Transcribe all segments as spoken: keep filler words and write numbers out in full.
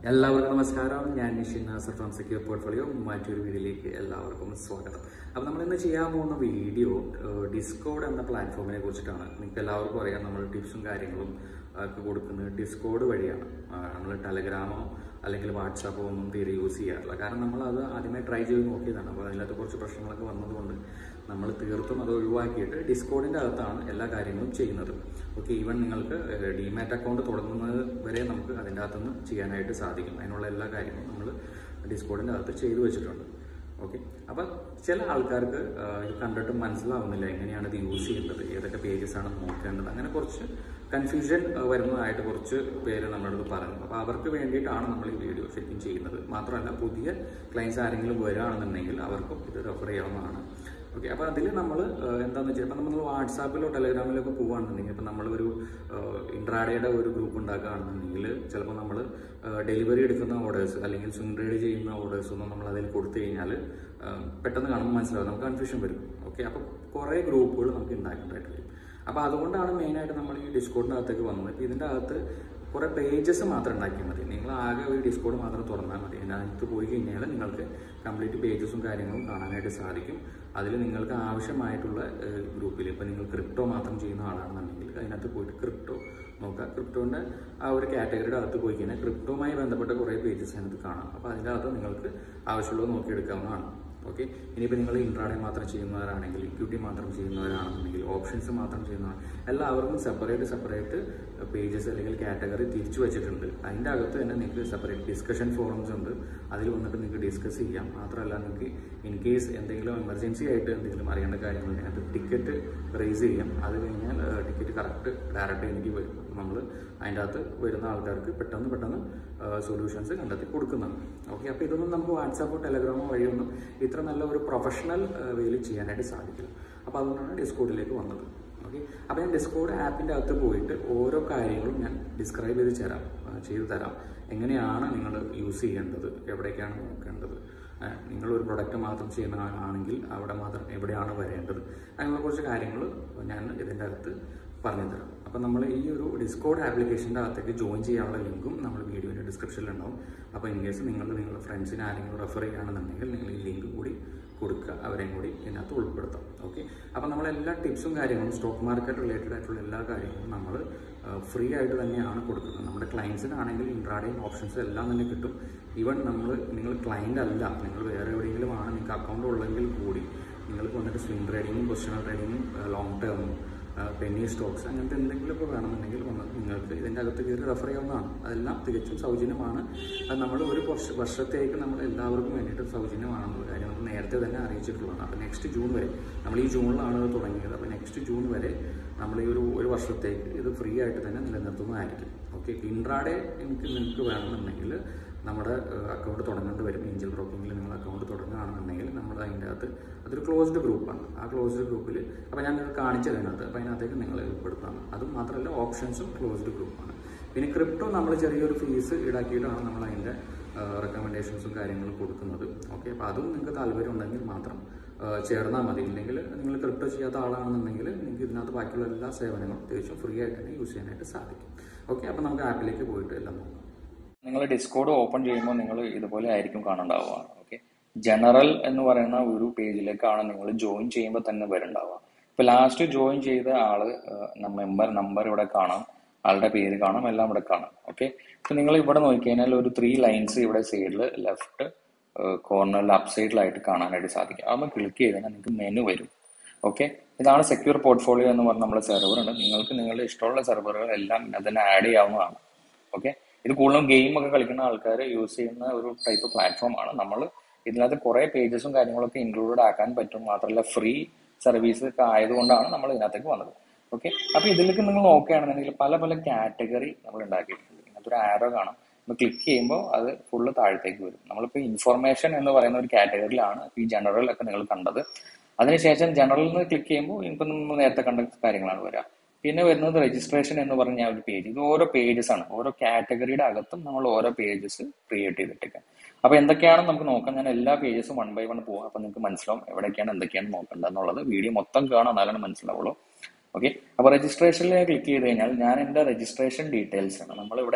എല്ലാവർക്കും നമസ്കാരം. ഞാൻ Nishin Nasar from secure portfolio മറ്റൊരു വീഡിയോയിലേക്ക് എല്ലാവർക്കും സ്വാഗതം. അപ്പോൾ നമ്മൾ ഇന്ന് ചെയ്യാൻ പോകുന്ന വീഡിയോ ഡിസ്കോഡ് എന്ന പ്ലാറ്റ്ഫോമിനെ കുറിച്ചിട്ടാണ്. നിങ്ങൾക്ക് എല്ലാവർക്കും അറിയാം, നമ്മൾ ടിപ്സും കാര്യങ്ങളും ഒക്കെ കൊടുക്കുന്നത് ഡിസ്കോഡ് വഴിയാണ്. നമ്മൾ ടെലഗ്രാമോ അല്ലെങ്കിൽ വാട്സാപ്പോ ഒന്നും തീരെ യൂസ് ചെയ്യാറില്ല. കാരണം നമ്മൾ അത് ആദ്യമേ ട്രൈ ചെയ്ത് നോക്കിയതാണ്. അപ്പോൾ അതിനകത്ത് കുറച്ച് പ്രശ്നങ്ങളൊക്കെ വന്നതുകൊണ്ട് നമ്മൾ തീർത്തും അത് ഒഴിവാക്കിയിട്ട് ഡിസ്കോഡിൻ്റെ അകത്താണ് എല്ലാ കാര്യങ്ങളും ചെയ്യുന്നത്. ഓക്കെ, ഈവൻ നിങ്ങൾക്ക് ഡിമാറ്റ് അക്കൗണ്ട് തുടങ്ങുന്നത് വരെ നമുക്ക് അതിൻ്റെ അകത്തുനിന്ന് ചെയ്യാനായിട്ട് സാധിക്കും. അതിനുള്ള എല്ലാ കാര്യങ്ങളും നമ്മൾ ഡിസ്കോഡിൻ്റെ അകത്ത് ചെയ്തു വെച്ചിട്ടുണ്ട്. ഓക്കെ, അപ്പം ചില ആൾക്കാർക്ക് ഇത് കണ്ടിട്ട് മനസ്സിലാവുന്നില്ല എങ്ങനെയാണ് ഇത് യൂസ് ചെയ്യേണ്ടത്, ഏതൊക്കെ പേജസ് ആണ് നോക്കേണ്ടത്, അങ്ങനെ കുറച്ച് കൺഫ്യൂഷൻ വരുന്നതായിട്ട് കുറച്ച് പേര് നമ്മളോട് പറഞ്ഞു. അപ്പോൾ അവർക്ക് വേണ്ടിയിട്ടാണ് നമ്മൾ ഈ വീഡിയോ ശരിക്കും ചെയ്യുന്നത്. മാത്രമല്ല, പുതിയ ക്ലയൻസ് ആരെങ്കിലും വരികയാണെന്നുണ്ടെങ്കിൽ അവർക്കും ഇത് റെഫർ ചെയ്യാവുന്നതാണ്. ഓക്കെ, അപ്പോൾ അതിൽ നമ്മൾ എന്താണെന്ന് വെച്ചാൽ, ഇപ്പം നമ്മൾ വാട്സാപ്പിലോ ടെലഗ്രാമിലോ ഒക്കെ പോകുകയാണെന്നുണ്ടെങ്കിൽ, ഇപ്പം നമ്മളൊരു ഇൻട്രാഡേയുടെ ഒരു ഗ്രൂപ്പ് ഉണ്ടാക്കുകയാണെന്നുണ്ടെങ്കിൽ ചിലപ്പോൾ നമ്മൾ ഡെലിവറി എടുക്കുന്ന ഓർഡേഴ്സ് അല്ലെങ്കിൽ സ്വിംഗ് ട്രേഡ് ചെയ്യുന്ന ഓർഡേഴ്സ് ഒന്നും നമ്മൾ അതിൽ കൊടുത്തു കഴിഞ്ഞാൽ പെട്ടെന്ന് കാണുമ്പോൾ മനസ്സിലാവും, നമുക്ക് കൺഫ്യൂഷൻ വരും. ഓക്കെ, അപ്പോൾ കുറേ ഗ്രൂപ്പുകൾ നമുക്ക് ഉണ്ടാക്കേണ്ടതായിട്ട് വരും. അപ്പോൾ അതുകൊണ്ടാണ് മെയിനായിട്ട് നമ്മൾ ഈ ഡിസ്കോഡിൻ്റെ അകത്തേക്ക് വന്നത്. ഇപ്പോൾ ഇതിൻ്റെ അകത്ത് കുറേ പേജസ് മാത്രം ഉണ്ടാക്കിയാൽ മതി. നിങ്ങൾ ആകെ ഒരു ഡിസ്കോഡ് മാത്രം തുറന്നാൽ മതി. അതിനകത്ത് പോയി കഴിഞ്ഞാൽ നിങ്ങൾക്ക് കംപ്ലീറ്റ് പേജസും കാര്യങ്ങളും കാണാനായിട്ട് സാധിക്കും. അതിൽ നിങ്ങൾക്ക് ആവശ്യമായിട്ടുള്ള ഗ്രൂപ്പിൽ, ഇപ്പോൾ നിങ്ങൾ ക്രിപ്റ്റോ മാത്രം ചെയ്യുന്ന ആളാണെന്നുണ്ടെങ്കിൽ അതിനകത്ത് പോയിട്ട് ക്രിപ്റ്റോ നോക്കുക. ക്രിപ്റ്റോൻ്റെ ആ ഒരു കാറ്റഗറിയുടെ അകത്ത് പോയി കഴിഞ്ഞാൽ ക്രിപ്റ്റോയുമായി ബന്ധപ്പെട്ട കുറേ പേജസ് അതിനകത്ത് കാണാം. അപ്പോൾ അതിൻ്റെ അകത്ത് നിങ്ങൾക്ക് ആവശ്യമുള്ളത് നോക്കിയെടുക്കാവുന്നതാണ്. ഓക്കെ, ഇനിയിപ്പോൾ നിങ്ങൾ ഇൻട്രാഡേ മാത്രം ചെയ്യുന്നവരാണെങ്കിൽ, ഇക്വിറ്റി മാത്രം ചെയ്യുന്നവരാണെന്നുണ്ടെങ്കിൽ, ഓപ്ഷൻസ് മാത്രം ചെയ്യുന്നവർ, എല്ലാവർക്കും സെപ്പറേറ്റ് സെപ്പറേറ്റ് പേജസ് അല്ലെങ്കിൽ കാറ്റഗറി തിരിച്ചു വെച്ചിട്ടുണ്ട്. അതിൻ്റെ അകത്ത് തന്നെ നിങ്ങൾക്ക് സെപ്പറേറ്റ് ഡിസ്കഷൻ ഫോറംസ് ഉണ്ട്. അതിൽ വന്നിട്ട് നിങ്ങൾക്ക് ഡിസ്കസ് ചെയ്യാം. മാത്രമല്ല, നിങ്ങൾക്ക് ഇൻ കേസ് എന്തെങ്കിലും എമർജൻസി ആയിട്ട് എന്തെങ്കിലും അറിയേണ്ട കാര്യങ്ങളുണ്ടെങ്കിൽ അത് ടിക്കറ്റ് റേസ് ചെയ്യാം. അത് കഴിഞ്ഞാൽ ടിക്കറ്റ് കറക്റ്റ് ഡയറക്റ്റ് എനിക്ക് വരും. നമ്മൾ അതിൻ്റെ അകത്ത് വരുന്ന ആൾക്കാർക്ക് പെട്ടെന്ന് പെട്ടെന്ന് സൊല്യൂഷൻസ് കണ്ടെത്തി കൊടുക്കുന്നതാണ്. ഓക്കെ, അപ്പോൾ ഇതൊന്നും നമുക്ക് വാട്സാപ്പോ ടെലഗ്രാമോ വഴിയൊന്നും ഇത്ര നല്ല ഒരു പ്രൊഫഷണൽ വേയിൽ ചെയ്യാനായിട്ട് സാധിക്കില്ല. അപ്പോൾ അതുകൊണ്ടാണ് ഡിസ്കോഡിലേക്ക് വന്നത്. ഓക്കെ, അപ്പോൾ ഞാൻ ഡിസ്കോഡ് ആപ്പിൻ്റെ അകത്ത് പോയിട്ട് ഓരോ കാര്യങ്ങളും ഞാൻ ഡിസ്ക്രൈബ് ചെയ്ത് തരാം ചെയ്തു തരാം എങ്ങനെയാണ് നിങ്ങൾ യൂസ് ചെയ്യേണ്ടത്, എവിടേക്കാണ് നോക്കേണ്ടത്, നിങ്ങളൊരു പ്രൊഡക്റ്റ് മാത്രം ചെയ്യുന്ന ആണെങ്കിൽ അവിടെ മാത്രം എവിടെയാണ് വരേണ്ടത്, അങ്ങനെയുള്ള കുറച്ച് കാര്യങ്ങൾ ഞാൻ ഇതിൻ്റെ അകത്ത് പറഞ്ഞു തരാം. അപ്പോൾ നമ്മൾ ഈ ഒരു ഡിസ്കോഡ് ആപ്ലിക്കേഷൻ്റെ അകത്തേക്ക് ജോയിൻ ചെയ്യാനുള്ള ലിങ്കും നമ്മൾ വീഡിയോയുടെ ഡിസ്ക്രിപ്ഷനിലുണ്ടാവും. അപ്പോൾ ഇൻ കേസ് നിങ്ങൾ നിങ്ങളുടെ ഫ്രണ്ട്സിനെ ആരെങ്കിലും റെഫർ ചെയ്യുകയാണെന്നുണ്ടെങ്കിൽ നിങ്ങൾ ഈ ലിങ്ക് കൂടി കൊടുക്കുക, അവരെയും കൂടി ഇതിനകത്ത് ഉൾപ്പെടുത്താം. ഓക്കെ, അപ്പോൾ നമ്മളെല്ലാ ടിപ്സും കാര്യങ്ങളും സ്റ്റോക്ക് മാർക്കറ്റ് റിലേറ്റഡ് ആയിട്ടുള്ള എല്ലാ കാര്യങ്ങളും നമ്മൾ ഫ്രീ ആയിട്ട് തന്നെയാണ് കൊടുക്കുന്നത്. നമ്മുടെ ക്ലയൻസിനാണെങ്കിൽ ഇൻട്രാഡേയും ഓപ്ഷൻസും എല്ലാം തന്നെ കിട്ടും. ഈവൻ നമ്മൾ നിങ്ങൾ ക്ലയൻ്റ് അല്ല, നിങ്ങൾ വേറെ എവിടെയെങ്കിലും ആണ് നിങ്ങൾക്ക് അക്കൗണ്ട് ഉള്ളെങ്കിൽ കൂടി നിങ്ങൾക്ക് വന്നിട്ട് സ്വിംഗ് ട്രേഡിങ്ങും പൊസിഷണൽ ട്രേഡിങ്ങും ലോങ് ടേമും പെന്നി സ്റ്റോക്സ് അങ്ങനത്തെ എന്തെങ്കിലുമൊക്കെ വേണമെന്നുണ്ടെങ്കിൽ വന്നത് നിങ്ങൾക്ക് ഇതിൻ്റെ അകത്ത് കയറി റെഫർ ചെയ്യാവുന്നതാണ്. അതെല്ലാം തികച്ചും സൗജന്യമാണ്. അത് നമ്മൾ ഒരു വർഷ വർഷത്തേക്ക് നമ്മൾ എല്ലാവർക്കും വേണ്ടിയിട്ട് സൗജന്യമാണെന്നുള്ള കാര്യം നമ്മൾ നേരത്തെ തന്നെ അറിയിച്ചിട്ടുള്ളതാണ്. അപ്പോൾ നെക്സ്റ്റ് ജൂൺ വരെ, നമ്മൾ ഈ ജൂണിലാണ് ഇത് തുടങ്ങിയത്. അപ്പോൾ നെക്സ്റ്റ് ജൂൺ വരെ നമ്മൾ ഈ ഒരു ഒരു വർഷത്തേക്ക് ഇത് ഫ്രീ ആയിട്ട് തന്നെ നിലനിർത്തുന്നതായിരിക്കും. ഓക്കെ, ഇൻട്രാഡേ എനിക്ക് നിങ്ങൾക്ക് വേണമെന്നുണ്ടെങ്കിൽ നമ്മുടെ അക്കൗണ്ട് തുടങ്ങേണ്ടി വരും. ഏഞ്ചൽ ബ്രോക്കിങ്ങിൽ നിങ്ങൾ അക്കൗണ്ട് തുടങ്ങുകയാണെന്നുണ്ടെങ്കിൽ നമ്മൾ അതിൻ്റെ അകത്ത് അതൊരു ക്ലോസ്ഡ് ഗ്രൂപ്പാണ്. ആ ക്ലോസ്ഡ് ഗ്രൂപ്പിൽ അപ്പോൾ ഞാൻ നിങ്ങൾക്ക് കാണിച്ചത് അതിനകത്ത്, അപ്പോൾ അതിനകത്തേക്ക് നിങ്ങൾ ഉൾപ്പെടുത്താണ്. അതും മാത്രമല്ല, ഓപ്ഷൻസും ക്ലോസ്ഡ് ഗ്രൂപ്പാണ്. പിന്നെ ക്രിപ്റ്റോ നമ്മൾ ചെറിയൊരു ഫീസ് ഈടാക്കിയിട്ടാണ് നമ്മൾ അതിൻ്റെ റെക്കമെൻഡേഷൻസും കാര്യങ്ങളും കൊടുക്കുന്നത്. ഓക്കെ, അപ്പോൾ അതും നിങ്ങൾക്ക് താല്പര്യം ഉണ്ടെങ്കിൽ മാത്രം ചേർന്നാൽ മതി. ഇല്ലെങ്കിൽ നിങ്ങൾ ക്രിപ്റ്റോ ചെയ്യാത്ത ആളാണെന്നുണ്ടെങ്കിൽ നിങ്ങൾക്ക് ഇതിനകത്ത് ബാക്കിയുള്ള എല്ലാ സേവനങ്ങളും തികച്ചും ഫ്രീ ആയിട്ട് തന്നെ യൂസ് ചെയ്യാനായിട്ട് സാധിക്കും. ഓക്കെ, അപ്പോൾ നമുക്ക് ആപ്പിലേക്ക് പോയിട്ട് എല്ലാം നോക്കാം. നിങ്ങൾ ഡിസ്കോഡ് ഓപ്പൺ ചെയ്യുമ്പോൾ നിങ്ങൾ ഇതുപോലെ ആയിരിക്കും കാണുന്നുണ്ടാവുക. ഓക്കെ, ജനറൽ എന്ന് പറയുന്ന ഒരു പേജിലേക്കാണ് നിങ്ങൾ ജോയിൻ ചെയ്യുമ്പോൾ തന്നെ വരുന്നുണ്ടാവുക. ഇപ്പൊ ലാസ്റ്റ് ജോയിൻ ചെയ്ത ആള് മെമ്പർ നമ്പർ ഇവിടെ കാണാം, ആളുടെ പേര് കാണാം, എല്ലാം ഇവിടെ കാണാം. ഓക്കെ, ഇപ്പൊ നിങ്ങൾ ഇവിടെ നോക്കിക്കഴിഞ്ഞാൽ ഒരു ത്രീ ലൈൻസ് ഇവിടെ സൈഡിൽ ലെഫ്റ്റ് കോർണറിൽ അപ്പ് സൈഡിലായിട്ട് കാണാനായിട്ട് സാധിക്കും. അതൊന്ന് ക്ലിക്ക് ചെയ്ത് കഴിഞ്ഞാൽ നിങ്ങൾക്ക് മെനു വരും. ഓക്കെ, ഇതാണ് സെക്യൂർ പോർട്ട്ഫോളിയോ എന്ന് പറഞ്ഞ നമ്മുടെ സെർവർ ഉണ്ട്. നിങ്ങൾക്ക് നിങ്ങളുടെ ഇഷ്ടമുള്ള സെർവറുകൾ എല്ലാം അതിന് ആഡ് ചെയ്യാവുന്നതാണ്. ഓക്കെ, ഇത് കൂടുതലും ഗെയിം ഒക്കെ കളിക്കുന്ന ആൾക്കാർ യൂസ് ചെയ്യുന്ന ഒരു ടൈപ്പ് പ്ലാറ്റ്ഫോം ആണ്. നമ്മൾ ഇതിനകത്ത് കുറെ പേജസും കാര്യങ്ങളൊക്കെ ഇൻക്ലൂഡഡ് ആക്കാൻ പറ്റും. മാത്രമല്ല, ഫ്രീ സർവീസ് ഒക്കെ ആയതുകൊണ്ടാണ് നമ്മൾ ഇതിനകത്തേക്ക് വന്നത്. ഓക്കെ, അപ്പൊ ഇതിലേക്ക് നിങ്ങൾ നോക്കുകയാണെന്നുണ്ടെങ്കിൽ പല പല കാറ്റഗറി നമ്മൾ ഉണ്ടാക്കിയിട്ടുണ്ട്. ഇതിനകത്ത് ഒരു ആരോ കാണാം, നമ്മൾ ക്ലിക്ക് ചെയ്യുമ്പോൾ അത് ഫുള്ള് താഴത്തേക്ക് വരും. നമ്മളിപ്പോൾ ഇൻഫർമേഷൻ എന്ന് പറയുന്ന ഒരു കാറ്റഗറിയിലാണ് ഈ ജനറൽ ഒക്കെ നിങ്ങൾ കണ്ടത്. അതിനുശേഷം ജനറലിൽ നിന്ന് ക്ലിക്ക് ചെയ്യുമ്പോൾ ഇപ്പം നമ്മൾ നേരത്തെ കണ്ട കാര്യങ്ങളാണ് വരിക. പിന്നെ വരുന്നത് രജിസ്ട്രേഷൻ എന്ന് പറഞ്ഞ ഒരു പേജ്. ഇത് ഓരോ പേജസ് ആണ്, ഓരോ കാറ്റഗറിയുടെ അകത്തും നമ്മൾ ഓരോ പേജസ് ക്രിയേറ്റ് ചെയ്തിട്ടേക്കാം. അപ്പൊ എന്തൊക്കെയാണെന്ന് നമുക്ക് നോക്കാം. ഞാൻ എല്ലാ പേജസും വൺ ബൈ വൺ പോകാം. അപ്പൊ നിങ്ങൾക്ക് മനസ്സിലാവും എവിടേക്കാണ് എന്തൊക്കെയാണ് നോക്കേണ്ടത് എന്നുള്ളത്. വീഡിയോ മൊത്തം കാണാൻ എന്നാലാണ് മനസ്സിലാവുള്ളൂ. ഓക്കെ, അപ്പൊ രജിസ്ട്രേഷനിൽ ക്ലിക്ക് ചെയ്ത് കഴിഞ്ഞാൽ ഞാൻ എന്റെ രജിസ്ട്രേഷൻ ഡീറ്റെയിൽസ് ആണ് നമ്മളിവിടെ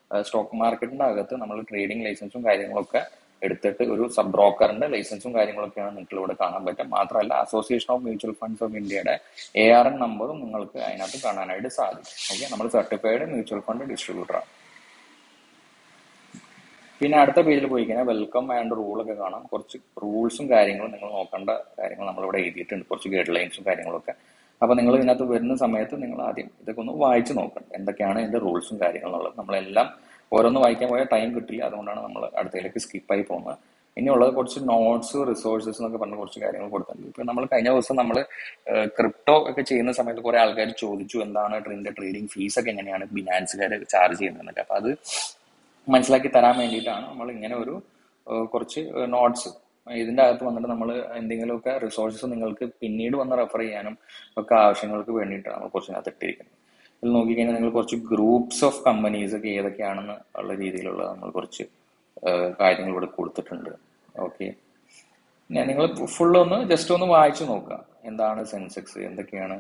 സ്റ്റോക്ക് മാർക്കറ്റിന്റെ അകത്ത് നമ്മൾ ട്രേഡിംഗ് ലൈസൻസും കാര്യങ്ങളൊക്കെ എടുത്തിട്ട് ഒരു സബ് ബ്രോക്കറിന്റെ ലൈസൻസും കാര്യങ്ങളൊക്കെയാണ് നിങ്ങൾക്ക് ഇവിടെ കാണാൻ പറ്റും. മാത്രമല്ല association of mutual funds of ഇന്ത്യയുടെ എ ആർ എൻ നമ്പറും നിങ്ങൾക്ക് അതിനകത്ത് കാണാനായിട്ട് സാധിക്കും. ഓക്കെ, നമ്മൾ സർട്ടിഫൈഡ് മ്യൂച്വൽ ഫണ്ട് ഡിസ്ട്രിബ്യൂട്ടറാണ്. പിന്നെ അടുത്ത പേജിൽ പോയി കഴിഞ്ഞാൽ വെൽക്കം ആൻഡ് റൂളൊക്കെ കാണാം. കുറച്ച് റൂൾസും കാര്യങ്ങളും നിങ്ങൾ നോക്കേണ്ട കാര്യങ്ങൾ നമ്മളിവിടെ എഴുതിയിട്ടുണ്ട്, കുറച്ച് ഗൈഡ് ലൈൻസും കാര്യങ്ങളൊക്കെ. അപ്പൊ നിങ്ങൾ ഇതിനകത്ത് വരുന്ന സമയത്ത് നിങ്ങൾ ആദ്യം ഇതൊക്കെ ഒന്ന് വായിച്ചു നോക്കണം, എന്തൊക്കെയാണ് ഇതിന്റെ റൂൾസും കാര്യങ്ങളുള്ളത്. നമ്മളെല്ലാം ഓരോന്ന് വായിക്കാൻ പോയാൽ ടൈം കിട്ടില്ല, അതുകൊണ്ടാണ് നമ്മൾ അടുത്തതിലേക്ക് സ്കിപ്പായി പോകുന്നത്. ഇനിയുള്ളത് കുറച്ച് നോട്ട്സ്, റിസോഴ്സസ് എന്നൊക്കെ പറഞ്ഞ കുറച്ച് കാര്യങ്ങൾ കൊടുത്തിട്ടുണ്ട്. ഇപ്പൊ നമ്മൾ കഴിഞ്ഞ ദിവസം നമ്മൾ ക്രിപ്റ്റോ ഒക്കെ ചെയ്യുന്ന സമയത്ത് കുറെ ആൾക്കാർ ചോദിച്ചു എന്താണ് ഇതിന്റെ ട്രേഡിംഗ് ഫീസ് ഒക്കെ എങ്ങനെയാണ് ബിനാൻസുകാർ ചാർജ് ചെയ്യുന്നത്. അപ്പൊ അത് മനസ്സിലാക്കി തരാൻ വേണ്ടിയിട്ടാണ് നമ്മൾ ഇങ്ങനെ ഒരു കുറച്ച് നോട്ട്സ് ഇതിന്റെ അകത്ത് വന്നിട്ട് നമ്മൾ എന്തെങ്കിലുമൊക്കെ റിസോഴ്സസ് നിങ്ങൾക്ക് പിന്നീട് വന്ന് റെഫർ ചെയ്യാനും ഒക്കെ ആവശ്യങ്ങൾക്ക് വേണ്ടിയിട്ടാണ് നമ്മൾ കുറച്ചിനകത്ത് ഇട്ടിരിക്കുന്നത്. ഇതിൽ നോക്കിക്കഴിഞ്ഞാൽ നിങ്ങൾ കുറച്ച് ഗ്രൂപ്പ്സ് ഓഫ് കമ്പനീസ് ഒക്കെ ഏതൊക്കെയാണെന്ന് ഉള്ള രീതിയിലുള്ള നമ്മൾ കുറച്ച് കാര്യങ്ങൾ ഇവിടെ കൊടുത്തിട്ടുണ്ട്. ഓക്കെ, നിങ്ങൾ ഫുള്ളൊന്ന് ജസ്റ്റ് ഒന്ന് വായിച്ചു നോക്കുക. എന്താണ് സെൻസെക്സ്, എന്തൊക്കെയാണ്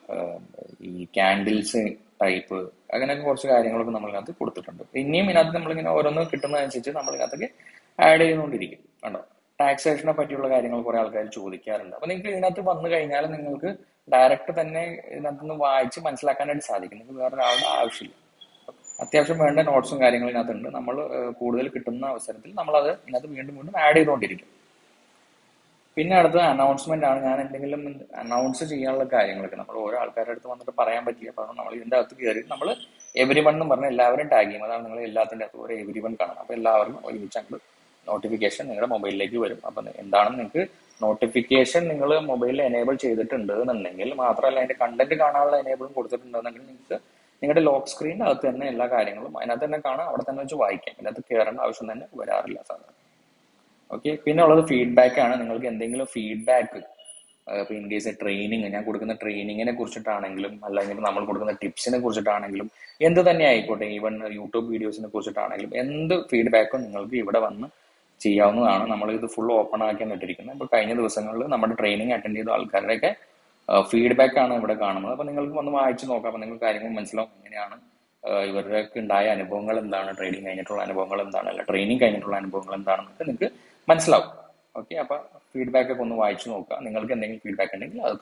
ഈ ക്യാൻഡിൽസ് ടൈപ്പ്, അങ്ങനെയൊക്കെ കുറച്ച് കാര്യങ്ങളൊക്കെ നമ്മളിനകത്ത് കൊടുത്തിട്ടുണ്ട്. ഇനിയും ഇതിനകത്ത് നമ്മളിങ്ങനെ ഓരോന്ന് കിട്ടുന്നതനുസരിച്ച് നമ്മളിനകത്തേക്ക് ആഡ് ചെയ്തുകൊണ്ടിരിക്കും. കണ്ടോ, ടാക്സേഷനെ പറ്റിയുള്ള കാര്യങ്ങൾ കുറെ ആൾക്കാർ ചോദിക്കാറുണ്ട്. അപ്പൊ നിങ്ങൾക്ക് ഇതിനകത്ത് വന്നു കഴിഞ്ഞാൽ നിങ്ങൾക്ക് ഡയറക്റ്റ് തന്നെ ഇതിനകത്തുനിന്ന് വായിച്ച് മനസ്സിലാക്കാനായിട്ട് സാധിക്കും. നിങ്ങൾക്ക് വേറൊരാളുടെ ആവശ്യമില്ല. അത്യാവശ്യം വേണ്ട നോട്ട്സും കാര്യങ്ങളും ഇതിനകത്തുണ്ട്. നമ്മൾ കൂടുതൽ കിട്ടുന്ന അവസരത്തിൽ നമ്മളത് ഇതിനകത്ത് വീണ്ടും വീണ്ടും ആഡ് ചെയ്തുകൊണ്ടിരിക്കും. പിന്നെ അടുത്ത അനൗൺസ്മെന്റ് ആണ്. ഞാൻ എന്തെങ്കിലും അനൗൺസ് ചെയ്യാനുള്ള കാര്യങ്ങളൊക്കെ നമ്മൾ ഓരോ ആൾക്കാരുടെ അടുത്ത് വന്നിട്ട് പറയാൻ പറ്റില്ല. അപ്പൊ നമ്മൾ ഇതിന്റെ അകത്ത് കയറി നമ്മൾ എവരി വൺ എന്ന് പറഞ്ഞാൽ എല്ലാവരും ടാഗ് ചെയ്യും. അതാണ് നിങ്ങൾ എല്ലാത്തിന്റെ അകത്ത് ഒരു എവരി വൺ കാണാം. അപ്പൊ എല്ലാവർക്കും ഒരുമിച്ച് അങ്ങോട്ട് നോട്ടിഫിക്കേഷൻ നിങ്ങളുടെ മൊബൈലിലേക്ക് വരും. അപ്പൊ എന്താണ് നിങ്ങൾക്ക് നോട്ടിഫിക്കേഷൻ നിങ്ങൾ മൊബൈലിൽ എനേബിൾ ചെയ്തിട്ടുണ്ട് എന്നുണ്ടെങ്കിൽ, മാത്രമല്ല അതിന്റെ കണ്ടന്റ് കാണാനുള്ള എനേബിളും കൊടുത്തിട്ടുണ്ടെന്നുണ്ടെങ്കിൽ നിങ്ങൾക്ക് നിങ്ങളുടെ ലോക്ക് സ്ക്രീനിന്റെ അകത്ത് തന്നെ എല്ലാ കാര്യങ്ങളും അതിനകത്ത് തന്നെ കാണാം, അവിടെ തന്നെ വെച്ച് വായിക്കാം. ഇതിനകത്ത് കയറേണ്ട ആവശ്യം തന്നെ വരാറില്ല സാധാരണ. ഓക്കെ, പിന്നെ ഉള്ളത് ഫീഡ്ബാക്ക് ആണ്. നിങ്ങൾക്ക് എന്തെങ്കിലും ഫീഡ്ബാക്ക് ഇപ്പൊ ഇൻ കേസ് ട്രെയിനിങ്, ഞാൻ കൊടുക്കുന്ന ട്രെയിനിങ്ങിനെ കുറിച്ചിട്ടാണെങ്കിലും അല്ലെങ്കിൽ നമ്മൾ കൊടുക്കുന്ന ടിപ്സിനെ കുറിച്ചിട്ടാണെങ്കിലും എന്ത് തന്നെ ആയിക്കോട്ടെ, ഈവൻ യൂട്യൂബ് വീഡിയോസിനെ കുറിച്ചിട്ടാണെങ്കിലും എന്ത് ഫീഡ്ബാക്കും നിങ്ങൾക്ക് ഇവിടെ വന്ന് ചെയ്യാവുന്നതാണ്. നമ്മൾ ഇത് ഫുൾ ഓപ്പൺ ആക്കിയാണ് ഇട്ടിരിക്കുന്നത്. ഇപ്പൊ കഴിഞ്ഞ ദിവസങ്ങളിൽ നമ്മുടെ ട്രെയിനിങ് അറ്റൻഡ് ചെയ്ത ആൾക്കാരുടെയൊക്കെ ഫീഡ്ബാക്ക് ആണ് ഇവിടെ കാണുന്നത്. അപ്പൊ നിങ്ങൾക്ക് വന്ന് വായിച്ചു നോക്കാം. അപ്പൊ നിങ്ങൾക്ക് കാര്യങ്ങൾ മനസ്സിലാവും എങ്ങനെയാണ് ഇവരുടെ ഉണ്ടായ അനുഭവങ്ങൾ എന്താണ്, ട്രേഡിംഗ് കഴിഞ്ഞിട്ടുള്ള അനുഭവങ്ങൾ എന്താണ്, അല്ല ട്രെയിനിങ് കഴിഞ്ഞിട്ടുള്ള അനുഭവങ്ങൾ എന്താണെന്നൊക്കെ നിങ്ങൾക്ക് മനസ്സിലാവും. ഓക്കെ, അപ്പൊ ഫീഡ്ബാക്ക് ഒക്കെ ഒന്ന് വായിച്ചു നോക്കുക. നിങ്ങൾക്ക് എന്തെങ്കിലും ഫീഡ്ബാക്ക് ഉണ്ടെങ്കിൽ അത്